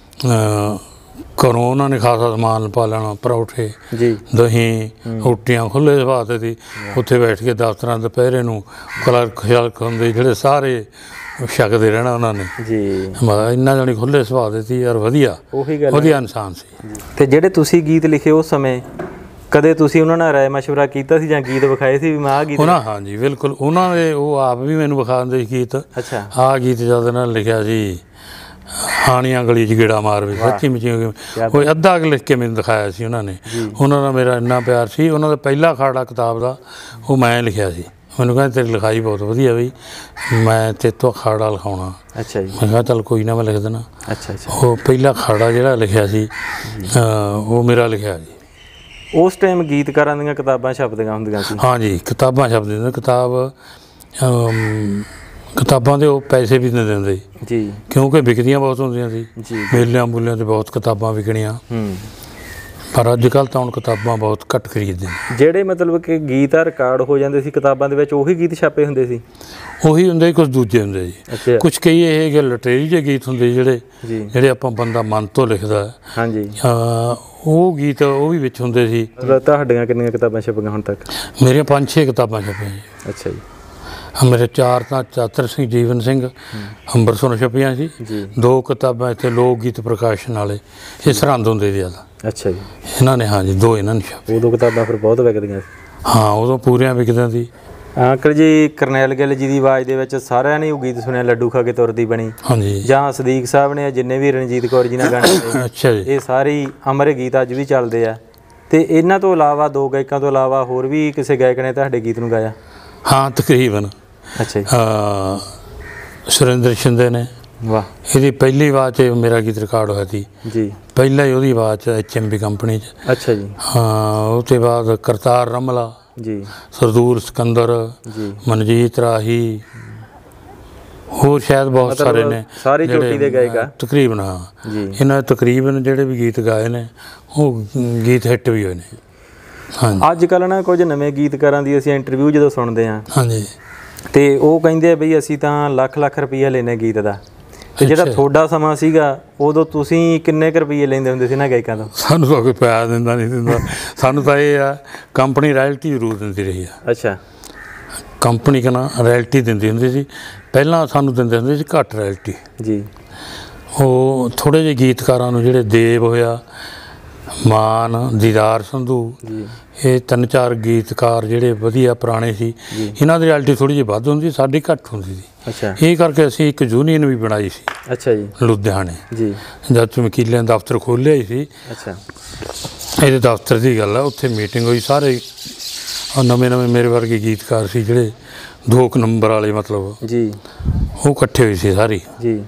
Speaker 2: ਘਰੋਂ ਉਹਨਾਂ ਨੇ ਖਾਸਾ ਸਮਾਨ ਪਾ ਲੈਣਾ, ਪਰੌਠੇ ਜੀ, ਦਹੀਂ, ਰੋਟੀਆਂ ਖੁੱਲ੍ਹੇ ਸੁਭਾਅ 'ਤੇ ਸੀ। ਉੱਥੇ ਬੈਠ ਕੇ ਦਫ਼ਤਰਾਂ ਦੁਪਹਿਰੇ ਨੂੰ ਕਲਰਕ ਸ਼ਲਕ ਹੁੰਦੇ ਜਿਹੜੇ ਸਾਰੇ ਛਕਦੇ ਰਹਿਣਾ ਉਹਨਾਂ ਨੇ ਜੀ। ਇੰਨਾ ਜਾਣੀ ਖੁੱਲ੍ਹੇ ਸੁਭਾਅ ਦੇ ਸੀ ਯਾਰ, ਵਧੀਆ, ਉਹੀ ਗੱਲ, ਵਧੀਆ ਇਨਸਾਨ ਸੀ।
Speaker 1: ਅਤੇ ਜਿਹੜੇ ਤੁਸੀਂ ਗੀਤ ਲਿਖੇ ਉਸ ਸਮੇਂ, ਕਦੇ ਤੁਸੀਂ ਉਹਨਾਂ ਨਾਲ ਰਾਏ ਮਸ਼ਵਰਾ ਕੀਤਾ ਸੀ ਜਾਂ ਗੀਤ ਵਿਖਾਏ ਸੀ ਵੀ ਮੈਂ ਆਹ ਗੀਤ?
Speaker 2: ਉਹਨਾਂ, ਹਾਂਜੀ ਬਿਲਕੁਲ, ਉਹਨਾਂ ਦੇ ਉਹ ਆਪ ਵੀ ਮੈਨੂੰ ਵਿਖਾ ਦਿੰਦੇ ਸੀ ਗੀਤ।
Speaker 1: ਅੱਛਾ।
Speaker 2: ਆਹ ਗੀਤ ਜਦ ਇਹਨਾਂ ਨੇ ਲਿਖਿਆ ਸੀ, ਹਾਣੀਆਂ ਗਲੀ 'ਚ ਗੇੜਾ ਮਾਰ ਵੀ, ਸੱਚੀ ਮੁੱਚੀ ਉਹ ਅੱਧਾ ਕੁ ਲਿਖ ਕੇ ਮੈਨੂੰ ਦਿਖਾਇਆ ਸੀ ਉਹਨਾਂ ਨੇ। ਉਹਨਾਂ ਨਾਲ ਮੇਰਾ ਇੰਨਾ ਪਿਆਰ ਸੀ। ਉਹਨਾਂ ਦਾ ਪਹਿਲਾ ਖਾੜਾ ਕਿਤਾਬ ਦਾ ਉਹ ਮੈਂ ਲਿਖਿਆ ਸੀ। ਮੈਨੂੰ ਕਹਿੰਦੇ ਤੇਰੀ ਲਿਖਾਈ ਬਹੁਤ ਵਧੀਆ ਬਈ, ਮੈਂ ਤੇਰੇ ਤੋਂ ਖਾੜਾ ਲਿਖਾਉਣਾ।
Speaker 1: ਅੱਛਾ ਜੀ।
Speaker 2: ਮੈਂ ਕਿਹਾ ਚੱਲ ਕੋਈ ਨਾ, ਮੈਂ ਲਿਖ ਦੇਣਾ।
Speaker 1: ਅੱਛਾ ਅੱਛਾ।
Speaker 2: ਉਹ ਪਹਿਲਾ ਖਾੜਾ ਜਿਹੜਾ ਲਿਖਿਆ ਸੀ ਉਹ ਮੇਰਾ ਲਿਖਿਆ ਜੀ।
Speaker 1: ਉਸ ਟਾਈਮ ਗੀਤਕਾਰਾਂ ਦੀਆਂ ਕਿਤਾਬਾਂ ਛਪਦੀਆਂ ਹੁੰਦੀਆਂ ਸੀ?
Speaker 2: ਹਾਂਜੀ, ਕਿਤਾਬਾਂ ਛਪਦੀਆਂ ਹੁੰਦੀਆਂ। ਕਿਤਾਬਾਂ ਦੇ ਉਹ ਪੈਸੇ ਵੀ ਦਿੰਦੇ ਹੁੰਦੇ ਜੀ, ਕਿਉਂਕਿ ਵਿਕਦੀਆਂ ਬਹੁਤ ਹੁੰਦੀਆਂ ਸੀ ਜੀ, ਮੇਲਿਆਂ ਮੂਲਿਆਂ 'ਤੇ ਬਹੁਤ ਕਿਤਾਬਾਂ ਵਿਕਣੀਆਂ। ਪਰ ਅੱਜ ਕੱਲ੍ਹ ਤਾਂ ਹੁਣ ਕਿਤਾਬਾਂ ਬਹੁਤ ਘੱਟ ਖਰੀਦਦੇ ਨੇ। ਜਿਹੜੇ
Speaker 1: ਮਤਲਬ ਕਿ ਗੀਤ ਆ ਰਿਕਾਰਡ ਹੋ ਜਾਂਦੇ ਸੀ ਕਿਤਾਬਾਂ ਦੇ ਵਿੱਚ, ਉਹੀ ਗੀਤ ਛਾਪੇ ਹੁੰਦੇ ਸੀ?
Speaker 2: ਉਹੀ ਹੁੰਦੇ, ਕੁਛ ਦੂਜੇ ਹੁੰਦੇ ਜੀ, ਕੁਛ ਕਈ ਇਹ ਕਿ ਲਟੇਰੀ ਜਿਹੇ ਗੀਤ ਹੁੰਦੇ ਜਿਹੜੇ ਆਪਾਂ ਬੰਦਾ ਮਨ ਤੋਂ ਲਿਖਦਾ। ਹਾਂਜੀ। ਉਹ ਗੀਤ ਉਹ ਵੀ ਵਿੱਚ ਹੁੰਦੇ ਸੀ।
Speaker 1: ਤੁਹਾਡੀਆਂ ਕਿੰਨੀਆਂ ਕਿਤਾਬਾਂ ਛਪੀਆਂ ਹੁਣ ਤੱਕ?
Speaker 2: ਮੇਰੀਆਂ 5-6 ਕਿਤਾਬਾਂ ਛਪੀਆਂ ਜੀ।
Speaker 1: ਅੱਛਾ ਜੀ।
Speaker 2: ਮੇਰੇ 4 ਤਾਂ ਚਾਤਰ ਸਿੰਘ ਜੀਵਨ ਸਿੰਘ ਅੰਮ੍ਰਿਤਸਰੋਂ ਛਪੀਆਂ ਸੀ, 2 ਕਿਤਾਬਾਂ ਇੱਥੇ ਲੋਕ ਗੀਤ ਪ੍ਰਕਾਸ਼ਨ ਵਾਲੇ, ਇਹ ਸਰਹੰਦ ਹੁੰਦੇ ਜ਼ਿਆਦਾ।
Speaker 1: ਅੱਛਾ ਜੀ।
Speaker 2: ਇਹਨਾਂ ਨੇ, ਹਾਂਜੀ, 2 ਇਹਨਾਂ ਨੇ ਛਾਪੇ।
Speaker 1: ਉਦੋਂ ਕਿਤਾਬਾਂ ਫਿਰ ਬਹੁਤ ਵਿਕਦੀਆਂ ਸੀ?
Speaker 2: ਹਾਂ, ਉਦੋਂ ਪੂਰੀਆਂ ਵਿਕਦੀਆਂ ਸੀ।
Speaker 1: ਅੰਕਲ ਜੀ, ਕਰਨੈਲ ਗਿੱਲ ਜੀ ਦੀ ਆਵਾਜ਼ ਦੇ ਵਿੱਚ ਸਾਰਿਆਂ ਨੇ ਉਹ ਗੀਤ ਸੁਣਿਆ, ਲੱਡੂ ਖਾ ਕੇ ਤੁਰਦੀ ਬਣੀ?
Speaker 2: ਹਾਂਜੀ।
Speaker 1: ਜਾਂ ਸਦੀਕ ਸਾਹਿਬ ਨੇ ਜਿੰਨੇ ਵੀ ਰਣਜੀਤ ਕੌਰ ਜੀ ਨਾਲ ਗਾਣੇ?
Speaker 2: ਅੱਛਾ ਜੀ।
Speaker 1: ਇਹ ਸਾਰੇ ਅਮਰ ਗੀਤ ਅੱਜ ਵੀ ਚੱਲਦੇ ਆ। ਤੇ ਇਹਨਾਂ ਤੋਂ ਇਲਾਵਾ 2 ਗਾਇਕਾਂ ਤੋਂ ਇਲਾਵਾ ਹੋਰ ਵੀ ਕਿਸੇ ਗਾਇਕ ਨੇ ਤੁਹਾਡੇ ਗੀਤ ਨੂੰ ਗਾਇਆ?
Speaker 2: ਹਾਂ, ਤਕਰੀਬਨ।
Speaker 1: ਅੱਛਾ ਜੀ।
Speaker 2: ਸੁਰਿੰਦਰ ਸ਼ਿੰਦੇ ਨੇ।
Speaker 1: ਵਾਹ।
Speaker 2: ਇਹਦੀ ਪਹਿਲੀ ਆਵਾਜ਼ 'ਚ ਮੇਰਾ ਗੀਤ ਰਿਕਾਰਡ ਹੋਇਆ ਸੀ ਜੀ, ਪਹਿਲਾਂ ਹੀ ਉਹਦੀ ਆਵਾਜ਼ 'ਚ HMV ਕੰਪਨੀ 'ਚ।
Speaker 1: ਅੱਛਾ ਜੀ।
Speaker 2: ਹਾਂ, ਉਹ ਤੋਂ ਬਾਅਦ ਕਰਤਾਰ ਰਮਲਾ ਜੀ, ਸਰਦੂਰ ਸਿਕੰਦਰ ਜੀ, ਮਨਜੀਤ ਰਾਹੀ, ਹੋਰ ਸ਼ਾਇਦ ਬਹੁਤ ਸਾਰੇ ਨੇ,
Speaker 1: ਸਾਰੇ ਚੋਟੀ ਦੇ ਗਾਇਕ ਆ
Speaker 2: ਤਕਰੀਬਨ। ਹਾਂ ਜੀ, ਇਹਨਾਂ ਤਕਰੀਬਨ ਜਿਹੜੇ ਵੀ ਗੀਤ ਗਾਏ ਨੇ ਉਹ ਗੀਤ ਹਿੱਟ ਵੀ ਹੋਏ ਨੇ। ਹਾਂਜੀ। ਅੱਜ
Speaker 1: ਕੱਲ੍ਹ ਨਾ ਕੁਝ ਨਵੇਂ ਗੀਤਕਾਰਾਂ ਦੀ ਅਸੀਂ ਇੰਟਰਵਿਊ ਜਦੋਂ ਸੁਣਦੇ ਹਾਂ,
Speaker 2: ਹਾਂਜੀ,
Speaker 1: ਤੇ ਉਹ ਕਹਿੰਦੇ ਆ ਬਈ ਅਸੀਂ ਤਾਂ ਲੱਖ ਰੁਪਈਆ ਲੈਂਦੇ ਗੀਤ ਦਾ। ਤੇ ਜਿਹੜਾ ਤੁਹਾਡਾ ਸਮਾਂ ਸੀਗਾ ਉਦੋਂ ਤੁਸੀਂ ਕਿੰਨੇ ਕੁ ਰੁਪਈਏ ਲੈਂਦੇ ਹੁੰਦੇ ਸੀ ਨਾ ਗਾਇਕਾਂ ਤੋਂ?
Speaker 2: ਸਾਨੂੰ ਤਾਂ ਕੋਈ ਪੈਸਾ ਦਿੰਦਾ ਨਹੀਂ ਦਿੰਦਾ। ਸਾਨੂੰ ਤਾਂ ਇਹ ਆ, ਕੰਪਨੀ ਰਾਇਲਟੀ ਜ਼ਰੂਰ ਦਿੰਦੀ ਰਹੀ ਆ।
Speaker 1: ਅੱਛਾ।
Speaker 2: ਕੰਪਨੀ ਕਹਿੰਦਾ ਰਾਇਲਟੀ ਦਿੰਦੀ ਹੁੰਦੀ ਸੀ। ਪਹਿਲਾਂ ਸਾਨੂੰ ਦਿੰਦੇ ਹੁੰਦੇ ਸੀ ਘੱਟ ਰਾਇਲਟੀ ਜੀ। ਉਹ ਥੋੜ੍ਹੇ ਜਿਹੇ ਗੀਤਕਾਰਾਂ ਨੂੰ, ਜਿਹੜੇ ਦੇਵ ਹੋਇਆ, ਮਾਨ, ਦੀਦਾਰ ਸੰਧੂ, ਇਹ 3-4 ਗੀਤਕਾਰ ਜਿਹੜੇ ਵਧੀਆ ਪੁਰਾਣੇ ਸੀ, ਇਹਨਾਂ ਦੀ ਰਾਇਲਟੀ ਥੋੜ੍ਹੀ ਜਿਹੀ ਵੱਧ ਹੁੰਦੀ, ਸਾਡੀ ਘੱਟ ਹੁੰਦੀ ਸੀ।
Speaker 1: ਅੱਛਾ।
Speaker 2: ਇਹ ਕਰਕੇ ਅਸੀਂ ਇੱਕ ਯੂਨੀਅਨ ਵੀ ਬਣਾਈ ਸੀ।
Speaker 1: ਅੱਛਾ ਜੀ।
Speaker 2: ਲੁਧਿਆਣੇ
Speaker 1: ਜੀ,
Speaker 2: ਜਦ ਵਕੀਲਿਆਂ ਦਾ ਦਫ਼ਤਰ ਖੋਲ੍ਹਿਆ ਹੀ ਸੀ। ਅੱਛਾ। ਇਹਦੇ ਦਫ਼ਤਰ ਦੀ ਗੱਲ ਆ, ਉੱਥੇ ਮੀਟਿੰਗ ਹੋਈ, ਸਾਰੇ ਨਵੇਂ ਮੇਰੇ ਵਰਗੇ ਗੀਤਕਾਰ ਸੀ ਜਿਹੜੇ 2 ਨੰਬਰ ਵਾਲੇ ਮਤਲਬ ਜੀ, ਉਹ ਇਕੱਠੇ ਹੋਏ ਸੀ ਸਾਰੇ ਜੀ।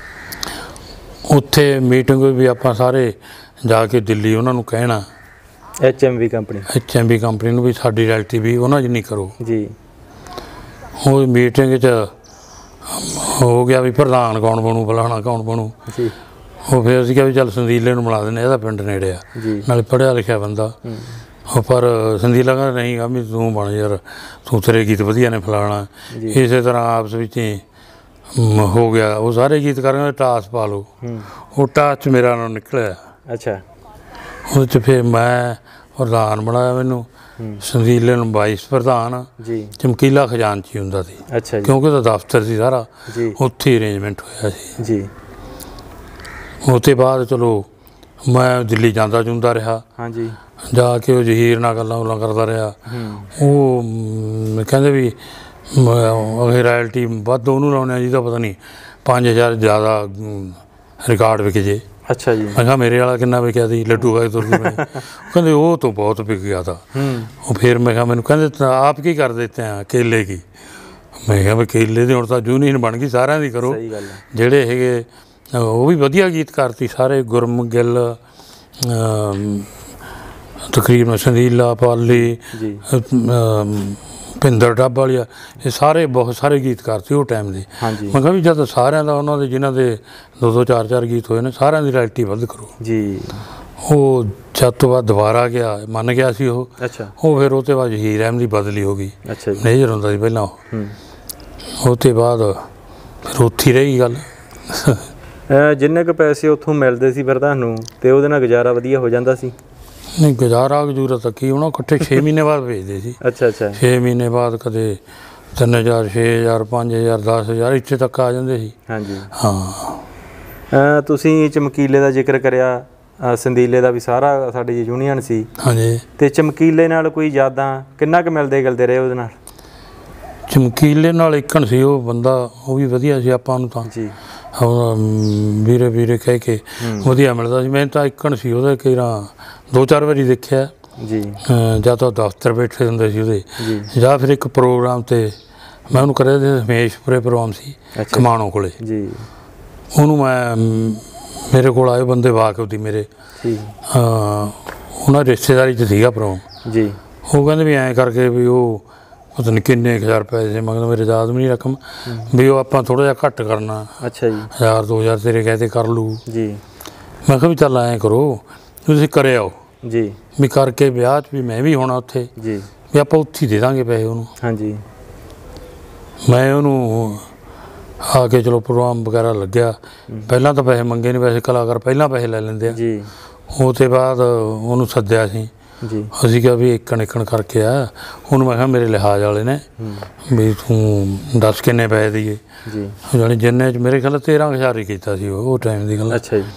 Speaker 2: ਉੱਥੇ ਮੀਟਿੰਗ ਹੋਈ ਵੀ ਆਪਾਂ ਸਾਰੇ ਜਾ ਕੇ ਦਿੱਲੀ ਉਹਨਾਂ ਨੂੰ ਕਹਿਣਾ, HMV ਕੰਪਨੀ ਨੂੰ, ਵੀ ਸਾਡੀ ਰਾਇਲਟੀ ਵੀ ਉਹਨਾਂ ਜਿੰਨੀ ਕਰੋ ਜੀ। ਉਹ ਮੀਟਿੰਗ 'ਚ ਹੋ ਗਿਆ ਵੀ ਪ੍ਰਧਾਨ ਕੌਣ ਬਣੂ, ਫਲਾਣਾ ਕੌਣ ਬਣੂ ਜੀ। ਉਹ ਫਿਰ ਅਸੀਂ ਕਿਹਾ ਵੀ ਚੱਲ ਸੰਦੀਲੇ ਨੂੰ ਬਣਾ ਦਿੰਦੇ, ਇਹਦਾ ਪਿੰਡ ਨੇੜੇ ਆ, ਨਾਲੇ ਪੜ੍ਹਿਆ ਲਿਖਿਆ ਬੰਦਾ। ਉਹ ਪਰ ਸੰਦੀਲਾ ਕਹਿੰਦਾ ਨਹੀਂ ਗਾ ਵੀ ਤੂੰ ਬਣ ਯਾਰ, ਤੂੰ ਤੇਰੇ ਗੀਤ ਵਧੀਆ ਨੇ, ਫਲਾਣਾ। ਇਸੇ ਤਰ੍ਹਾਂ ਆਪਸ ਵਿੱਚ ਹੀ ਹੋ ਗਿਆ। ਉਹ ਸਾਰੇ ਗੀਤਕਾਰਾਂ ਦੇ ਟਾਸ ਪਾ ਲਓ, ਉਹ ਟਾਸ 'ਚ ਮੇਰਾ ਨਾਮ ਨਿਕਲਿਆ।
Speaker 1: ਅੱਛਾ।
Speaker 2: ਉਹਦੇ 'ਚ ਫਿਰ ਮੈਂ ਪ੍ਰਧਾਨ ਬਣਾਇਆ, ਮੈਨੂੰ ਸੰਦੀਲੇ ਨੂੰ ਵਾਈਸ ਪ੍ਰਧਾਨ
Speaker 1: ਜੀ।
Speaker 2: ਚਮਕੀਲਾ ਖਜ਼ਾਨਚੀ ਹੁੰਦਾ ਸੀ।
Speaker 1: ਅੱਛਾ ਜੀ।
Speaker 2: ਕਿਉਂਕਿ ਉਹਦਾ ਦਫ਼ਤਰ ਸੀ ਸਾਰਾ,
Speaker 1: ਜੀ
Speaker 2: ਉੱਥੇ ਹੀ ਅਰੇਂਜਮੈਂਟ ਹੋਇਆ ਸੀ
Speaker 1: ਜੀ।
Speaker 2: ਉਹ ਤੋਂ ਬਾਅਦ ਚਲੋ ਮੈਂ ਦਿੱਲੀ ਜਾਂਦਾ ਜੁੰਦਾ ਰਿਹਾ।
Speaker 1: ਹਾਂਜੀ।
Speaker 2: ਜਾ ਕੇ ਉਹ ਜ਼ਹੀਰ ਨਾਲ ਗੱਲਾਂ ਗੁੱਲਾਂ ਕਰਦਾ ਰਿਹਾ। ਉਹ ਕਹਿੰਦੇ ਵੀ ਅਗੇ ਰਾਇਲਟੀ ਵੱਧ ਉਹਨੂੰ ਲਾਉਣੇ ਜਿਹਦਾ ਪਤਾ ਨਹੀਂ 5000 ਜ਼ਿਆਦਾ ਰਿਕਾਰਡ ਵਿਕ ਜੇ।
Speaker 1: ਅੱਛਾ ਜੀ।
Speaker 2: ਮੈਂ ਕਿਹਾ ਮੇਰੇ ਵਾਲਾ ਕਿੰਨਾ ਵਿਕਿਆ ਸੀ ਲੱਡੂ ਬਾਈ ਤੁਰਦੀ ਬਣੇ। ਕਹਿੰਦੇ ਉਹ ਤੋਂ ਬਹੁਤ ਵਿਕ ਗਿਆ ਤਾ। ਉਹ ਫਿਰ ਮੈਂ ਕਿਹਾ ਮੈਨੂੰ ਕਹਿੰਦੇ ਤਾਂ ਆਪ ਕੀ ਕਰ ਦਿੱਤੇ ਆ ਕੇਲੇ ਕੀ। ਮੈਂ ਕਿਹਾ ਵੀ ਕੇਲੇ ਦੀ ਹੁਣ ਤਾਂ ਯੂਨੀਅਨ ਬਣ ਗਈ, ਸਾਰਿਆਂ ਦੀ ਕਰੋ।
Speaker 1: ਸਹੀ ਗੱਲ ਹੈ।
Speaker 2: ਜਿਹੜੇ ਹੈਗੇ ਉਹ ਵੀ ਵਧੀਆ ਗੀਤਕਾਰ ਸੀ ਸਾਰੇ, ਗੁਰਮ ਗਿੱਲ, ਤਕਰੀਬਨ ਸੰਦੀਲਾ, ਪਾਲੀ, ਭਿੰਦਰ ਡੱਬ ਵਾਲੀਆ, ਇਹ ਸਾਰੇ ਬਹੁਤ ਸਾਰੇ ਗੀਤਕਾਰ ਸੀ ਉਹ ਟਾਈਮ ਦੇ। ਮੈਂ ਕਿਹਾ ਵੀ ਜਦ ਸਾਰਿਆਂ ਦਾ ਉਹਨਾਂ ਦੇ ਜਿਨ੍ਹਾਂ ਦੇ 2-2 4-4 ਗੀਤ ਹੋਏ ਨੇ ਸਾਰਿਆਂ ਦੀ ਰਾਇਲਟੀ ਵੱਧ ਕਰੋ ਜੀ। ਉਹ ਜਦ ਤੋਂ ਬਾਅਦ ਦੁਬਾਰਾ ਗਿਆ, ਮੰਨ ਗਿਆ ਸੀ ਉਹ। ਅੱਛਾ। ਉਹ ਫਿਰ ਉਹ ਤੋਂ ਬਾਅਦ ਜ਼ਹੀਰ ਅਹਿਮਦ ਦੀ ਬਦਲੀ ਹੋ ਗਈ। ਅੱਛਾ ਜੀ। ਮੇਜਰ ਹੁੰਦਾ ਸੀ ਪਹਿਲਾਂ ਉਹ ਤੋਂ ਬਾਅਦ ਫਿਰ ਉੱਥੇ ਰਹੀ ਗੱਲ।
Speaker 1: ਜਿੰਨੇ ਕੁ ਪੈਸੇ ਉੱਥੋਂ ਮਿਲਦੇ ਸੀ ਫਿਰ ਤੁਹਾਨੂੰ ਤੇ ਉਹਦੇ ਨਾਲ ਗੁਜ਼ਾਰਾ ਵਧੀਆ ਹੋ ਜਾਂਦਾ ਸੀ?
Speaker 2: ਨਹੀਂ ਗੁਜ਼ਾਰਾ ਗੁਜ਼ੂਰਾ ਤਾਂ ਕੀ ਹੋਣਾ, ਇਕੱਠੇ 6 ਮਹੀਨੇ ਬਾਅਦ ਭੇਜਦੇ ਸੀ।
Speaker 1: ਅੱਛਾ ਅੱਛਾ। 6
Speaker 2: ਮਹੀਨੇ ਬਾਅਦ ਕਦੇ 3000, 6000, 5000, 10000 ਇੱਥੇ ਤੱਕ ਆ ਜਾਂਦੇ ਸੀ। ਹਾਂਜੀ
Speaker 1: ਹਾਂ। ਤੁਸੀਂ ਚਮਕੀਲੇ ਦਾ ਜ਼ਿਕਰ ਕਰਿਆ, ਸੰਦੀਲੇ ਦਾ ਵੀ ਸਾਰਾ ਸਾਡੀ ਯੂਨੀਅਨ ਸੀ। ਹਾਂਜੀ। ਤੇ ਚਮਕੀਲੇ ਨਾਲ ਕੋਈ ਯਾਦਾਂ ਕਿੰਨਾ ਕੁ ਮਿਲਦੇ ਗਿਲਦੇ ਰਹੇ ਉਹਦੇ ਨਾਲ?
Speaker 2: ਚਮਕੀਲੇ ਨਾਲ ਇੱਕਣ ਸੀ ਉਹ ਬੰਦਾ, ਉਹ ਵੀ ਵਧੀਆ ਸੀ ਆਪਾਂ ਨੂੰ ਤਾਂ ਜੀ। ਵੀਰੇ ਵੀਰੇ ਕਹਿ ਕੇ ਵਧੀਆ ਮਿਲਦਾ ਸੀ। ਮੈਂ ਤਾਂ ਇੱਕਣ ਸੀ ਉਹਦੇ ਕਈ 2-4 ਵਾਰੀ ਦੇਖਿਆ ਜੀ। ਜਾਂ ਤਾਂ ਦਫ਼ਤਰ ਬੈਠੇ ਹੁੰਦੇ ਸੀ ਉਹਦੇ, ਜਾਂ ਫਿਰ ਇੱਕ ਪ੍ਰੋਗਰਾਮ 'ਤੇ ਮੈਂ ਉਹਨੂੰ ਕਰਿਆ ਸੀ, ਹਮੇਸ਼ਪੁਰੇ ਪ੍ਰੋਗਰਾਮ ਸੀ ਖਮਾਣੋ ਕੋਲੇ ਜੀ। ਉਹਨੂੰ ਮੈਂ ਮੇਰੇ ਕੋਲ ਆਏ ਬੰਦੇ ਵਾਕਫ ਦੀ ਮੇਰੇ, ਉਹਨਾਂ ਰਿਸ਼ਤੇਦਾਰੀ 'ਚ ਸੀਗਾ ਪ੍ਰੋਗਰਾਮ ਜੀ। ਉਹ ਕਹਿੰਦੇ ਵੀ ਐਂ ਕਰਕੇ ਵੀ ਉਹ ਪਤਾ ਨਹੀਂ ਕਿੰਨੇ 1000 ਪੈਸੇ ਮੰਗਦਾ, ਮੇਰੇ ਯਾਦ ਵੀ ਨਹੀਂ ਰਕਮ, ਵੀ ਉਹ ਆਪਾਂ ਥੋੜ੍ਹਾ ਜਿਹਾ ਘੱਟ ਕਰਨਾ। ਅੱਛਾ ਜੀ। 1000-2000 ਤੇਰੇ ਕਹਤੇ ਕਰ ਲੂ ਜੀ। ਮੈਂ ਕਿਹਾ ਵੀ ਚੱਲ ਐਂ ਕਰੋ ਤੁਸੀਂ ਕਰੇ ਆਓ ਜੀ, ਵੀ ਕਰਕੇ ਵਿਆਹ 'ਚ ਵੀ ਮੈਂ ਵੀ ਹੋਣਾ ਉੱਥੇ ਜੀ, ਵੀ ਆਪਾਂ ਉੱਥੇ ਹੀ ਦੇ ਦਾਂਗੇ ਪੈਸੇ ਉਹਨੂੰ। ਹਾਂਜੀ। ਮੈਂ ਉਹਨੂੰ ਆ ਕੇ ਚਲੋ ਪ੍ਰੋਗਰਾਮ ਵਗੈਰਾ ਲੱਗਿਆ, ਪਹਿਲਾਂ ਤਾਂ ਪੈਸੇ ਮੰਗੇ ਨਹੀਂ, ਵੈਸੇ ਕਲਾਕਾਰ ਪਹਿਲਾਂ ਪੈਸੇ ਲੈ ਲੈਂਦੇ ਆ ਜੀ। ਉਹ ਤੋਂ ਬਾਅਦ ਉਹਨੂੰ ਸੱਦਿਆ ਸੀ ਜੀ। ਅਸੀਂ ਕਿਹਾ ਵੀ ਇੱਕਣ ਕਰਕੇ ਆ ਉਹਨੂੰ। ਮੈਂ ਕਿਹਾ ਮੇਰੇ ਲਿਹਾਜ਼ ਵਾਲੇ ਨੇ ਵੀ ਤੂੰ ਦੱਸ ਕਿੰਨੇ ਪੈਸੇ ਦੇਈਏ ਜੀ। ਜਾਣੀ ਜਿੰਨੇ 'ਚ ਮੇਰੇ ਖਿਆਲ 13,000 ਹੀ ਕੀਤਾ ਸੀ ਉਹ ਟਾਈਮ ਦੀ ਗੱਲ। ਅੱਛਾ ਜੀ।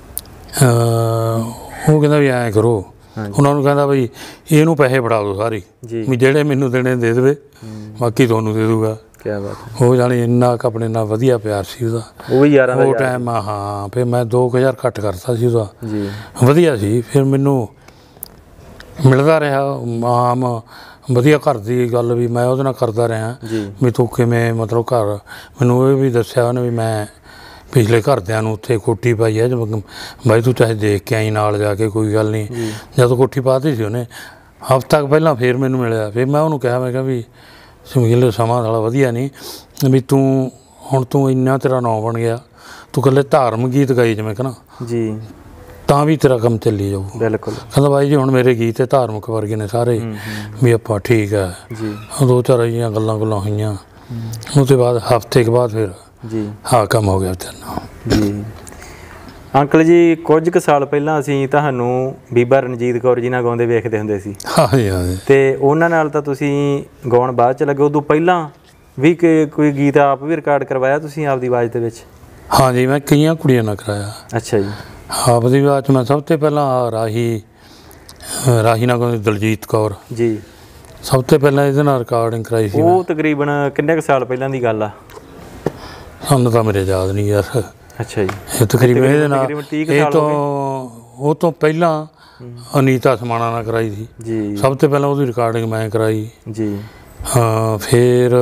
Speaker 2: ਉਹ ਕਹਿੰਦਾ ਵੀ ਐਂ ਕਰੋ, ਉਹਨਾਂ ਨੂੰ ਕਹਿੰਦਾ ਬਈ ਇਹਨੂੰ ਪੈਸੇ ਫੜਾ ਦਿਓ ਸਾਰੇ ਵੀ ਜਿਹੜੇ ਮੈਨੂੰ ਦੇਣੇ ਦੇ ਦੇਵੇ, ਬਾਕੀ ਤੁਹਾਨੂੰ ਦੇ ਦੂਗਾ। ਕਿਆ ਬਾਤ। ਉਹ ਜਾਣੀ ਇੰਨਾ ਕੁ ਆਪਣੇ ਨਾਲ ਵਧੀਆ ਪਿਆਰ ਸੀ ਉਹਦਾ ਉਹ ਵੀ ਯਾਰਾਂ ਦਾ ਉਹ ਟਾਈਮ। ਹਾਂ। ਫਿਰ ਮੈਂ 2000 ਘੱਟ ਕਰਤਾ ਸੀ ਉਹਦਾ ਜੀ, ਵਧੀਆ ਸੀ। ਫਿਰ ਮੈਨੂੰ ਮਿਲਦਾ ਰਿਹਾ ਆਮ ਵਧੀਆ ਘਰ ਦੀ ਗੱਲ ਵੀ ਮੈਂ ਉਹਦੇ ਨਾਲ ਕਰਦਾ ਰਿਹਾ ਵੀ ਤੂੰ ਕਿਵੇਂ ਮਤਲਬ ਘਰ, ਮੈਨੂੰ ਇਹ ਵੀ ਦੱਸਿਆ ਉਹਨੇ ਵੀ ਮੈਂ ਪਿਛਲੇ ਘਰਦਿਆਂ ਨੂੰ ਉੱਥੇ ਕੋਠੀ ਪਾਈ ਹੈ ਬਾਈ ਤੂੰ ਚਾਹੇ ਦੇਖ ਕੇ ਆਈ ਨਾਲ ਜਾ ਕੇ, ਕੋਈ ਗੱਲ ਨਹੀਂ। ਜਦੋਂ ਕੋਠੀ ਪਾਤੀ ਸੀ ਉਹਨੇ ਹਫ਼ਤਾ ਕੁ ਪਹਿਲਾਂ ਫਿਰ ਮੈਨੂੰ ਮਿਲਿਆ। ਫਿਰ ਮੈਂ ਉਹਨੂੰ ਕਿਹਾ, ਮੈਂ ਕਿਹਾ ਵੀ ਚਮਕੀਲੇ ਸਮਾਂ ਸਾਲਾ ਵਧੀਆ ਨਹੀਂ ਵੀ ਤੂੰ ਹੁਣ ਤੂੰ ਇੰਨਾ ਤੇਰਾ ਨਾਂ ਬਣ ਗਿਆ, ਤੂੰ ਇਕੱਲੇ ਧਾਰਮਿਕ ਗੀਤ ਗਾਈ ਜਿਵੇਂ ਕਹਿੰਦਾ ਜੀ ਤਾਂ ਵੀ ਤੇਰਾ ਕੰਮ ਚੱਲੀ ਜਾਊ। ਬਿਲਕੁਲ। ਕਹਿੰਦਾ ਬਾਈ ਜੀ ਹੁਣ ਮੇਰੇ ਗੀਤ ਧਾਰਮਿਕ ਵਰਗੇ ਨੇ ਸਾਰੇ ਵੀ ਆਪਾਂ ਠੀਕ ਹੈ ਜੀ। 2-4 ਜਿਹੀਆਂ ਗੱਲਾਂ ਹੋਈਆਂ। ਉਹ ਤੋਂ ਬਾਅਦ ਹਫ਼ਤੇ ਕੁ ਬਾਅਦ ਫਿਰ ਜੀ ਹਾਂ ਕੰਮ ਹੋ ਗਿਆ ਤੇਰੇ ਜੀ।
Speaker 1: ਅੰਕਲ ਜੀ ਕੁਝ ਕੁ ਸਾਲ ਪਹਿਲਾਂ ਅਸੀਂ ਤੁਹਾਨੂੰ ਬੀਬਾ ਰਣਜੀਤ ਕੌਰ ਜੀ ਨਾਲ ਗਾਉਂਦੇ ਵੇਖਦੇ ਹੁੰਦੇ ਸੀ। ਹਾਂਜੀ ਹਾਂਜੀ। ਅਤੇ ਉਹਨਾਂ ਨਾਲ ਤਾਂ ਤੁਸੀਂ ਗਾਉਣ ਬਾਅਦ 'ਚ ਲੱਗੇ, ਉਦੋਂ ਪਹਿਲਾਂ ਵੀ ਕੋਈ ਗੀਤ ਆਪ ਵੀ ਰਿਕਾਰਡ ਕਰਵਾਇਆ ਤੁਸੀਂ ਆਪਦੀ ਆਵਾਜ਼ ਦੇ ਵਿੱਚ?
Speaker 2: ਹਾਂਜੀ ਮੈਂ ਕਈਆਂ ਕੁੜੀਆਂ ਨਾਲ ਕਰਾਇਆ। ਅੱਛਾ ਜੀ। ਆਪਦੀ ਆਵਾਜ਼ 'ਚ ਮੈਂ ਸਭ ਤੋਂ ਪਹਿਲਾਂ ਰਾਹੀ ਨਾਲ ਗਾਉਂਦੀ ਦਲਜੀਤ ਕੌਰ ਜੀ, ਸਭ ਤੋਂ ਪਹਿਲਾਂ ਇਹਦੇ ਨਾਲ ਰਿਕਾਰਡਿੰਗ ਕਰਾਈ ਸੀ।
Speaker 1: ਉਹ ਤਕਰੀਬਨ ਕਿੰਨੇ ਕੁ ਸਾਲ ਪਹਿਲਾਂ ਦੀ ਗੱਲ ਆ?
Speaker 2: ਸਾਨੂੰ ਤਾਂ ਮੇਰੇ ਯਾਦ ਨਹੀਂ ਯਾਰ। ਅੱਛਾ ਜੀ। ਤਕਰੀਬਨ ਇਹਦੇ ਨਾਲ ਉਹ ਤੋਂ ਪਹਿਲਾਂ ਅਨੀਤਾ ਸਮਾਣਾ ਨਾਲ ਕਰਾਈ ਸੀ ਜੀ, ਸਭ ਤੋਂ ਪਹਿਲਾਂ ਉਹਦੀ ਰਿਕਾਰਡਿੰਗ ਮੈਂ ਕਰਾਈ ਜੀ। ਹਾਂ। ਫਿਰ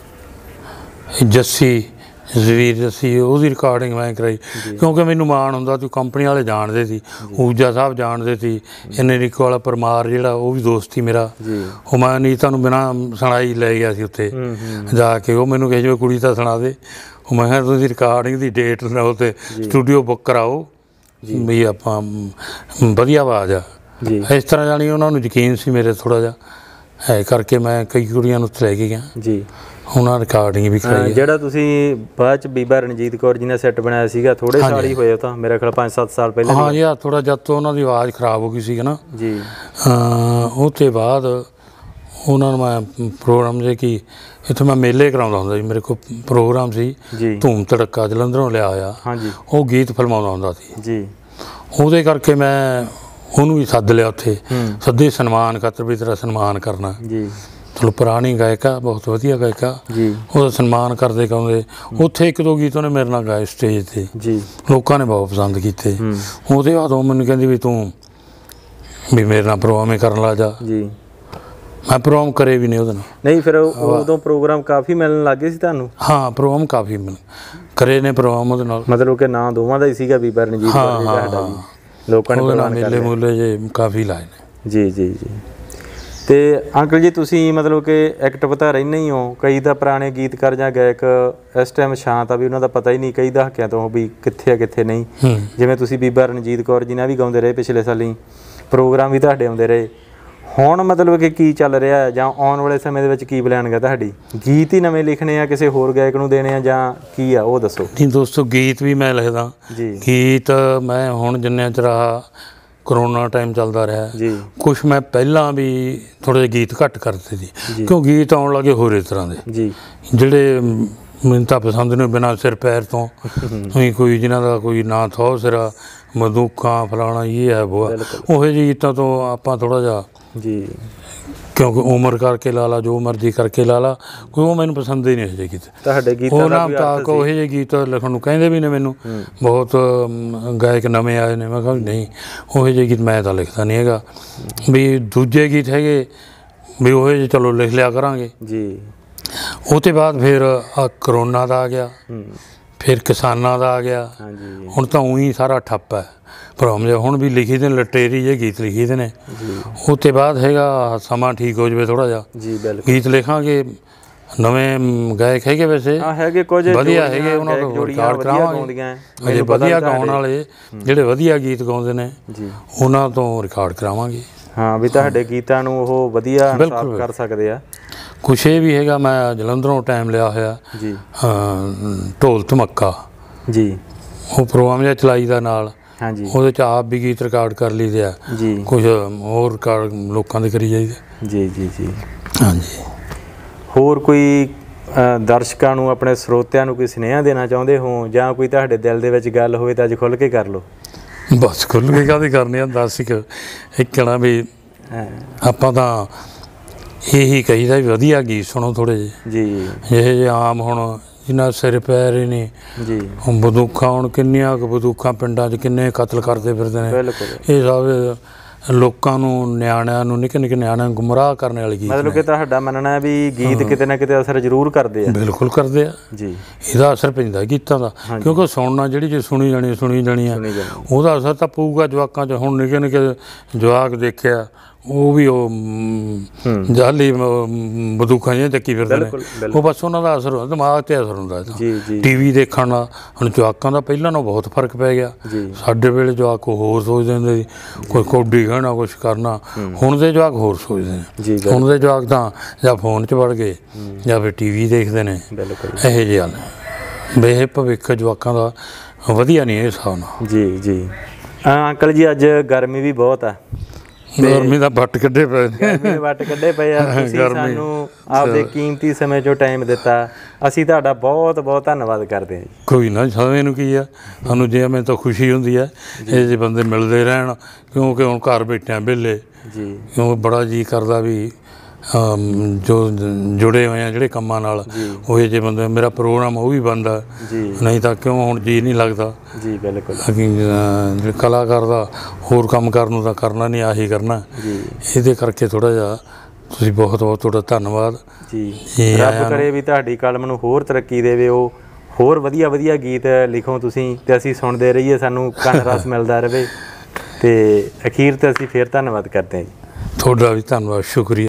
Speaker 2: ਜੱਸੀ ਉਹਦੀ ਰਿਕਾਰਡਿੰਗ ਮੈਂ ਕਰਾਈ, ਕਿਉਂਕਿ ਮੈਨੂੰ ਮਾਣ ਹੁੰਦਾ ਸੀ ਕੰਪਨੀ ਵਾਲੇ ਜਾਣਦੇ ਸੀ, ਊਜਾ ਸਾਹਿਬ ਜਾਣਦੇ ਸੀ, ਐਨਰਿਕੋ ਵਾਲਾ ਪਰਮਾਰ ਜਿਹੜਾ ਉਹ ਵੀ ਦੋਸਤ ਸੀ ਮੇਰਾ। ਉਹ ਮੈਂ ਅਨੀਤਾ ਨੂੰ ਬਿਨਾਂ ਸੁਣਾਈ ਲੈ ਗਿਆ ਸੀ ਉੱਥੇ ਜਾ ਕੇ। ਉਹ ਮੈਨੂੰ ਕਹੇ ਜਿਵੇਂ ਕੁੜੀ ਤਾਂ ਸੁਣਾ ਦੇ। ਉਹ ਮੈਂ ਕਿਹਾ ਤੁਸੀਂ ਰਿਕਾਰਡਿੰਗ ਦੀ ਡੇਟ ਲਓ ਅਤੇ ਸਟੂਡੀਓ ਬੁੱਕ ਕਰਾਓ ਵੀ ਆਪਾਂ ਵਧੀਆ ਆਵਾਜ਼ ਆ ਇਸ ਤਰ੍ਹਾਂ। ਜਾਣੀ ਉਹਨਾਂ ਨੂੰ ਯਕੀਨ ਸੀ ਮੇਰੇ ਥੋੜ੍ਹਾ ਜਿਹਾ ਹੈ ਕਰਕੇ ਮੈਂ ਕਈ ਕੁੜੀਆਂ ਨੂੰ ਉੱਥੇ ਲੈ ਕੇ ਗਿਆ ਜੀ। ਉਹਨਾਂ ਰਿਕਾਰਡਿੰਗ ਵੀ ਕਰਾਈ।
Speaker 1: ਜਿਹੜਾ ਤੁਸੀਂ ਬਾਅਦ ਚ ਬੀਬਾ ਰਣਜੀਤ ਕੌਰ ਜੀ ਨੇ ਸੈੱਟ ਬਣਾਇਆ ਸੀਗਾ, ਥੋੜੇ ਸਾਲ ਹੀ ਹੋਏ ਤਾਂ ਮੇਰੇ ਖਿਆਲ 5-7 ਸਾਲ ਪਹਿਲਾਂ।
Speaker 2: ਹਾਂ ਜੀ, ਥੋੜਾ ਜਦ ਤੋਂ ਉਹਨਾਂ ਦੀ ਆਵਾਜ਼ ਖਰਾਬ ਹੋ ਗਈ ਸੀ ਨਾ
Speaker 1: ਜੀ,
Speaker 2: ਉਹ ਤੋਂ ਬਾਅਦ ਉਹਨਾਂ ਨੂੰ ਮੈਂ ਪ੍ਰੋਗਰਾਮ ਜੇ ਕਿ ਇੱਥੇ ਮੈਂ ਮੇਲੇ ਕਰਾਉਂਦਾ ਹੁੰਦਾ ਸੀ, ਮੇਰੇ ਕੋਲ ਪ੍ਰੋਗਰਾਮ ਸੀ ਧੂਮ ਧੜੱਕਾ ਜਲੰਧਰੋਂ ਲਿਆ ਹੋਇਆ।
Speaker 1: ਹਾਂਜੀ,
Speaker 2: ਉਹ ਗੀਤ ਫਿਲਮਾਉਂਦਾ ਹੁੰਦਾ ਸੀ
Speaker 1: ਜੀ।
Speaker 2: ਉਹਦੇ ਕਰਕੇ ਮੈਂ ਉਹਨੂੰ ਵੀ ਸੱਦ ਲਿਆ ਉੱਥੇ, ਸੱਦੇ ਸਨਮਾਨ ਖਾਤਰ ਵੀ ਤੇਰਾ ਸਨਮਾਨ ਕਰਨਾ ਜੀ। ਚਲੋ ਪੁਰਾਣੀ ਗਾਇਕਾ, ਬਹੁਤ ਵਧੀਆ ਗਾਇਕਾ ਜੀ, ਉਹਦਾ ਸਨਮਾਨ ਕਰਦੇ ਕਹਿੰਦੇ ਉੱਥੇ 1-2 ਗੀਤ ਉਹਨੇ ਮੇਰੇ ਨਾਲ ਗਾਏ ਸਟੇਜ 'ਤੇ ਜੀ, ਲੋਕਾਂ ਨੇ ਬਹੁਤ ਪਸੰਦ ਕੀਤੇ। ਉਹਦੇ ਬਾਅਦ ਉਹ ਮੈਨੂੰ ਕਹਿੰਦੀ ਵੀ ਤੂੰ ਵੀ ਮੇਰੇ ਨਾਲ ਪ੍ਰੋਗਰਾਮ ਕਰਨ ਲੱਗ ਜਾ ਜੀ। ਮੈਂ ਪ੍ਰੋਗਰਾਮ ਕਰੇ ਵੀ ਨਹੀਂ ਉਹਦੇ ਨਾਲ। ਨਹੀਂ, ਫਿਰ ਉਦੋਂ ਪ੍ਰੋਗਰਾਮ ਕਾਫੀ ਮਿਲਣ ਲੱਗ ਗਏ ਸੀ ਤੁਹਾਨੂੰ? ਹਾਂ, ਪ੍ਰੋਗਰਾਮ ਕਾਫੀ ਕਰੇ ਨੇ ਪ੍ਰੋਗਰਾਮ ਉਹਦੇ ਨਾਲ, ਮਤਲਬ ਕਿ ਨਾਂ ਦੋਵਾਂ ਦਾ ਹੀ ਸੀਗਾ ਬੀਬਾ ਰਣਜੀਤ ਕੌਰ ਦਾ ਵੀ, ਲੋਕਾਂ ਨੇ ਮੇਲੇ ਮੂਲੇ ਜੇ ਕਾਫੀ ਲਾਏ ਨੇ। ਜੀ ਜੀ ਜੀ। ਤੇ ਅੰਕਲ ਜੀ ਤੁਸੀਂ ਮਤਲਬ ਕਿ ਐਕਟਿਵ ਤਾਂ ਰਹਿੰਦੇ ਹੀ ਹੋ, ਕਈ ਤਾਂ ਪੁਰਾਣੇ ਗੀਤਕਾਰ ਜਾਂ ਗਾਇਕ ਇਸ ਟਾਈਮ ਸ਼ਾਂਤ ਆ ਵੀ ਉਹਨਾਂ ਦਾ ਪਤਾ ਹੀ ਨਹੀਂ ਕਈ ਦਹਾਕਿਆਂ ਤੋਂ ਵੀ ਕਿੱਥੇ ਆ ਕਿੱਥੇ ਨਹੀਂ। ਜਿਵੇਂ ਤੁਸੀਂ ਬੀਬਾ ਰਣਜੀਤ ਕੌਰ ਜੀ ਨਾਲ ਵੀ ਗਾਉਂਦੇ ਰਹੇ ਪਿਛਲੇ ਸਾਲੀ, ਪ੍ਰੋਗਰਾਮ ਵੀ ਤੁਹਾਡੇ ਆਉਂਦੇ ਰਹੇ। ਹੁਣ ਮਤਲਬ ਕਿ ਕੀ ਚੱਲ ਰਿਹਾ ਜਾਂ ਆਉਣ ਵਾਲੇ ਸਮੇਂ ਦੇ ਵਿੱਚ ਕੀ ਪਲਾਨ ਹੈ ਤੁਹਾਡੀ? ਗੀਤ ਹੀ ਨਵੇਂ ਲਿਖਣੇ ਆ, ਕਿਸੇ ਹੋਰ ਗਾਇਕ ਨੂੰ ਦੇਣੇ ਆ ਜਾਂ ਕੀ ਆ, ਉਹ ਦੱਸੋ। ਨਹੀਂ ਦੋਸਤੋ, ਗੀਤ ਵੀ ਮੈਂ ਲਿਖਦਾ ਜੀ। ਗੀਤ ਮੈਂ ਹੁਣ ਜਿੰਨੇ ਚਿਰ ਕਰੋਨਾ ਟਾਈਮ ਚੱਲਦਾ ਰਿਹਾ ਜੀ, ਕੁਛ ਮੈਂ ਪਹਿਲਾਂ ਵੀ ਥੋੜ੍ਹੇ ਜਿਹੇ ਗੀਤ ਘੱਟ ਕਰਦੇ ਸੀ, ਕਿਉਂ ਗੀਤ ਆਉਣ ਲੱਗੇ ਹੋਰ ਇਸ ਤਰ੍ਹਾਂ ਦੇ ਜੀ, ਜਿਹੜੇ ਮੈਨੂੰ ਤਾਂ ਪਸੰਦ ਨੇ ਬਿਨਾਂ ਸਿਰ ਪੈਰ ਤੋਂ ਕੋਈ ਜਿਨ੍ਹਾਂ ਦਾ ਕੋਈ ਨਾ ਥੋ ਸਿਰਾ ਬੰਦੂਕਾਂ ਫਲਾਣਾ ਇਹ ਹੈ ਉਹ ਉਹੋ ਜਿਹੇ ਗੀਤਾਂ ਤੋਂ ਆਪਾਂ ਥੋੜ੍ਹਾ ਜਿਹਾ ਜੀ, ਕਿਉਂਕਿ ਉਮਰ ਕਰਕੇ ਲਾ ਲਾ, ਜੋ ਮਰਜ਼ੀ ਕਰਕੇ ਲਾ ਲਾ, ਕੋਈ ਉਹ ਮੈਨੂੰ ਪਸੰਦ ਹੀ ਨਹੀਂ ਇਹੋ ਜਿਹੇ ਗੀਤ। ਤੁਹਾਡੇ ਗੀਤ ਉਹਨਾਂ ਤੱਕ ਉਹੋ ਜਿਹੇ ਗੀਤ ਲਿਖਣ ਨੂੰ ਕਹਿੰਦੇ ਵੀ ਨੇ ਮੈਨੂੰ, ਬਹੁਤ ਗਾਇਕ ਨਵੇਂ ਆਏ ਨੇ। ਮੈਂ ਕਿਹਾ ਨਹੀਂ, ਉਹੋ ਜਿਹੇ ਗੀਤ ਮੈਂ ਤਾਂ ਲਿਖਦਾ ਨਹੀਂ ਹੈਗਾ, ਵੀ ਦੂਜੇ ਗੀਤ ਹੈਗੇ ਵੀ ਉਹੋ ਜਿਹੇ ਚਲੋ ਲਿਖ ਲਿਆ ਕਰਾਂਗੇ ਜੀ। ਉਹ ਤੋਂ ਬਾਅਦ ਫਿਰ ਕਰੋਨਾ ਦਾ ਆ ਗਿਆ, ਫਿਰ ਕਿਸਾਨਾਂ ਦਾ ਆ ਗਿਆ, ਹੁਣ ਤਾਂ ਊਂ ਸਾਰਾ ਠੱਪ ਹੈ ਪ੍ਰੋਗਰਾਮ ਜੇ। ਹੁਣ ਵੀ ਲਿਖੀ ਦੇ ਨੇ ਲਟੇਰੀ ਜਿਹੇ ਗੀਤ ਲਿਖੀ ਦੇ ਨੇ। ਉਹ ਤੋਂ ਬਾਅਦ ਹੈਗਾ ਸਮਾਂ ਠੀਕ ਹੋ ਜਾਵੇ ਥੋੜ੍ਹਾ ਜਿਹਾ ਜੀ, ਗੀਤ ਲਿਖਾਂਗੇ। ਨਵੇਂ ਗਾਇਕ ਹੈਗੇ ਵੈਸੇ ਹੈਗੇ ਕੁਝ ਵਧੀਆ ਹੈਗੇ, ਉਹਨਾਂ ਤੋਂ ਰਿਕਾਰਡ ਕਰਾਵਾਂਗੇ। ਅਜੇ ਵਧੀਆ ਗਾਉਣ ਵਾਲੇ ਜਿਹੜੇ ਵਧੀਆ ਗੀਤ ਗਾਉਂਦੇ ਨੇ ਜੀ, ਉਹਨਾਂ ਤੋਂ ਰਿਕਾਰਡ ਕਰਾਵਾਂਗੇ। ਹਾਂ, ਵੀ ਤੁਹਾਡੇ ਗੀਤਾਂ ਨੂੰ ਉਹ ਵਧੀਆ ਸਾਫ਼ ਕਰ ਸਕਦੇ ਆ। ਕੁਛ ਇਹ ਵੀ ਹੈਗਾ, ਮੈਂ ਜਲੰਧਰੋਂ ਟਾਈਮ ਲਿਆ ਹੋਇਆ ਜੀ, ਢੋਲ ਧਮੱਕਾ ਜੀ, ਉਹ ਪ੍ਰੋਗਰਾਮ ਜਿਹਾ ਚਲਾਈ ਦਾ ਨਾਲ। ਹਾਂਜੀ, ਉਹਦੇ 'ਚ ਆਪ ਵੀ ਗੀਤ ਰਿਕਾਰਡ ਕਰ ਲਈਦੇ ਆ ਜੀ, ਕੁਛ ਹੋਰ ਰਿਕਾਰਡ ਲੋਕਾਂ ਦੇ ਕਰੀ ਜਾਈਦੇ ਜੀ ਜੀ ਜੀ। ਹਾਂਜੀ, ਹੋਰ ਕੋਈ ਦਰਸ਼ਕਾਂ ਨੂੰ, ਆਪਣੇ ਸਰੋਤਿਆਂ ਨੂੰ ਕੋਈ ਸੁਨੇਹਾ ਦੇਣਾ ਚਾਹੁੰਦੇ ਹੋ ਜਾਂ ਕੋਈ ਤੁਹਾਡੇ ਦਿਲ ਦੇ ਵਿੱਚ ਗੱਲ ਹੋਵੇ ਤਾਂ ਅੱਜ ਖੁੱਲ੍ਹ ਕੇ ਕਰ ਲਓ। ਬਸ ਖੁੱਲ੍ਹ ਕੇ ਕਾਹਦੀ ਕਰਨੀ ਆ, ਦਰਸ਼ਕ ਇੱਕ ਕਹਿਣਾ ਵੀ ਆਪਾਂ ਤਾਂ ਇਹੀ ਕਹੀਦਾ ਵੀ ਵਧੀਆ ਗੀਤ ਸੁਣੋ ਥੋੜ੍ਹੇ ਜਿਹੇ ਜੀ। ਇਹ ਜਿਹੇ ਆਮ ਹੁਣ ਜਿੰਨਾ ਸਿਰ ਪੈਰ ਹੀ ਨਹੀਂ ਜੀ, ਹੁਣ ਬੰਦੂਕਾਂ, ਹੁਣ ਕਿੰਨੀਆਂ ਕੁ ਬੰਦੂਕਾਂ ਪਿੰਡਾਂ 'ਚ ਕਿੰਨੇ ਕਤਲ ਕਰਦੇ ਫਿਰਦੇ ਨੇ। ਇਹ ਸਭ ਲੋਕਾਂ ਨੂੰ, ਨਿਆਣਿਆਂ ਨੂੰ, ਨਿੱਕੇ ਨਿੱਕੇ ਨਿਆਣਿਆਂ ਨੂੰ ਗੁੰਮਰਾਹ ਕਰਨ ਵਾਲੀ ਗੀਤ। ਮਤਲਬ ਕਿ ਤੁਹਾਡਾ ਮੰਨਣਾ ਹੈ ਵੀ ਗੀਤ ਕਿਤੇ ਨਾ ਕਿਤੇ ਅਸਰ ਜ਼ਰੂਰ ਕਰਦੇ ਆ? ਬਿਲਕੁਲ ਕਰਦੇ ਆ ਜੀ, ਇਹਦਾ ਅਸਰ ਪੈਂਦਾ ਗੀਤਾਂ ਦਾ, ਕਿਉਂਕਿ ਸੁਣਨਾ ਜਿਹੜੀ ਜੇ ਸੁਣੀ ਜਾਣੀ ਆ, ਉਹਦਾ ਅਸਰ ਤਾਂ ਪਊਗਾ ਜਵਾਕਾਂ 'ਚ। ਹੁਣ ਨਿੱਕੇ ਨਿੱਕੇ ਜਵਾਕ ਦੇਖਿਆ, ਉਹ ਵੀ ਉਹ ਜਾਲੀ ਬੰਦੂਕਾਂ ਜਿਹੀਆਂ ਚੱਕੀ ਫਿਰਦੇ ਨੇ, ਉਹ ਬਸ ਉਹਨਾਂ ਦਾ ਅਸਰ ਹੁੰਦਾ, ਦਿਮਾਗ 'ਤੇ ਅਸਰ ਹੁੰਦਾ। TV ਦੇਖਣ ਨਾਲ ਹੁਣ ਜਵਾਕਾਂ ਦਾ ਪਹਿਲਾਂ ਨਾਲੋਂ ਬਹੁਤ ਫਰਕ ਪੈ ਗਿਆ। ਸਾਡੇ ਵੇਲੇ ਜਵਾਕ ਹੋਰ ਸੋਚਦੇ ਹੁੰਦੇ ਸੀ, ਕੋਈ ਕੌਡੀ ਕਹਿਣਾ, ਕੁਛ ਕਰਨਾ। ਹੁਣ ਦੇ ਜਵਾਕ ਹੋਰ ਸੋਚਦੇ ਨੇ। ਹੁਣ ਦੇ ਜਵਾਕ ਤਾਂ ਜਾਂ ਫੋਨ 'ਚ ਵੜ ਗਏ ਜਾਂ ਫਿਰ TV ਦੇਖਦੇ ਨੇ। ਇਹੋ ਜਿਹੇ ਹਾਲ ਵੇ ਭਵਿੱਖ ਜਵਾਕਾਂ ਦਾ ਵਧੀਆ ਨਹੀਂ ਇਹ ਹਿਸਾਬ ਨਾਲ। ਜੀ ਜੀ। ਅੰਕਲ ਜੀ, ਅੱਜ ਗਰਮੀ ਵੀ ਬਹੁਤ ਆ, ਗਰਮੀ ਦਾ ਵੱਟ ਕੱਢੇ ਪਏ, ਗਰਮੀ ਦੇ ਵੱਟ ਕੱਢੇ ਪਏ ਆ। ਤੁਸੀਂ ਸਾਨੂੰ ਆਪਦੇ ਕੀਮਤੀ ਸਮੇਂ 'ਚੋਂ ਟਾਈਮ ਦਿੱਤਾ, ਅਸੀਂ ਤੁਹਾਡਾ ਬਹੁਤ ਬਹੁਤ ਧੰਨਵਾਦ ਕਰਦੇ ਹਾਂ ਜੀ। ਕੋਈ ਨਾ, ਸਮੇਂ ਨੂੰ ਕੀ ਆ, ਸਾਨੂੰ ਜੇ ਮੈਂ ਤਾਂ ਖੁਸ਼ੀ ਹੁੰਦੀ ਹੈ ਇਹ ਜਿਹੇ ਬੰਦੇ ਮਿਲਦੇ ਰਹਿਣ, ਕਿਉਂਕਿ ਹੁਣ ਘਰ ਬੈਠਿਆਂ ਵਿਹਲੇ ਜੀ, ਕਿਉਂਕਿ ਬੜਾ ਜੀਅ ਕਰਦਾ ਵੀ ਜੋ ਜੁੜੇ ਹੋਏ ਆ ਜਿਹੜੇ ਕੰਮਾਂ ਨਾਲ, ਉਹ ਜਿਹੇ ਬੰਦੇ। ਮੇਰਾ ਪ੍ਰੋਗਰਾਮ ਉਹ ਵੀ ਬਣਦਾ ਜੀ, ਨਹੀਂ ਤਾਂ ਕਿਉਂ ਹੁਣ ਜੀਅ ਨਹੀਂ ਲੱਗਦਾ ਜੀ। ਬਿਲਕੁਲ, ਕਲਾਕਾਰ ਦਾ ਹੋਰ ਕੰਮ ਕਰਨ ਨੂੰ ਤਾਂ ਕਰਨਾ ਨਹੀਂ, ਆਹੀ ਕਰਨਾ ਜੀ। ਇਹਦੇ ਕਰਕੇ ਥੋੜ੍ਹਾ ਜਿਹਾ ਤੁਸੀਂ ਬਹੁਤ ਬਹੁਤ ਤੁਹਾਡਾ ਧੰਨਵਾਦ ਜੀ। ਰੱਬ ਕਰੇ ਵੀ ਤੁਹਾਡੀ ਕਲਮ ਨੂੰ ਹੋਰ ਤਰੱਕੀ ਦੇਵੇ, ਉਹ ਹੋਰ ਵਧੀਆ ਵਧੀਆ ਗੀਤ ਲਿਖੋ ਤੁਸੀਂ, ਅਤੇ ਅਸੀਂ ਸੁਣਦੇ ਰਹੀਏ, ਸਾਨੂੰ ਕੰਨ ਰਸ ਮਿਲਦਾ ਰਹੇ। ਅਤੇ ਅਖੀਰ 'ਤੇ ਅਸੀਂ ਫਿਰ ਧੰਨਵਾਦ ਕਰਦੇ ਹਾਂ ਜੀ। ਤੁਹਾਡਾ ਵੀ ਧੰਨਵਾਦ, ਸ਼ੁਕਰੀਆ।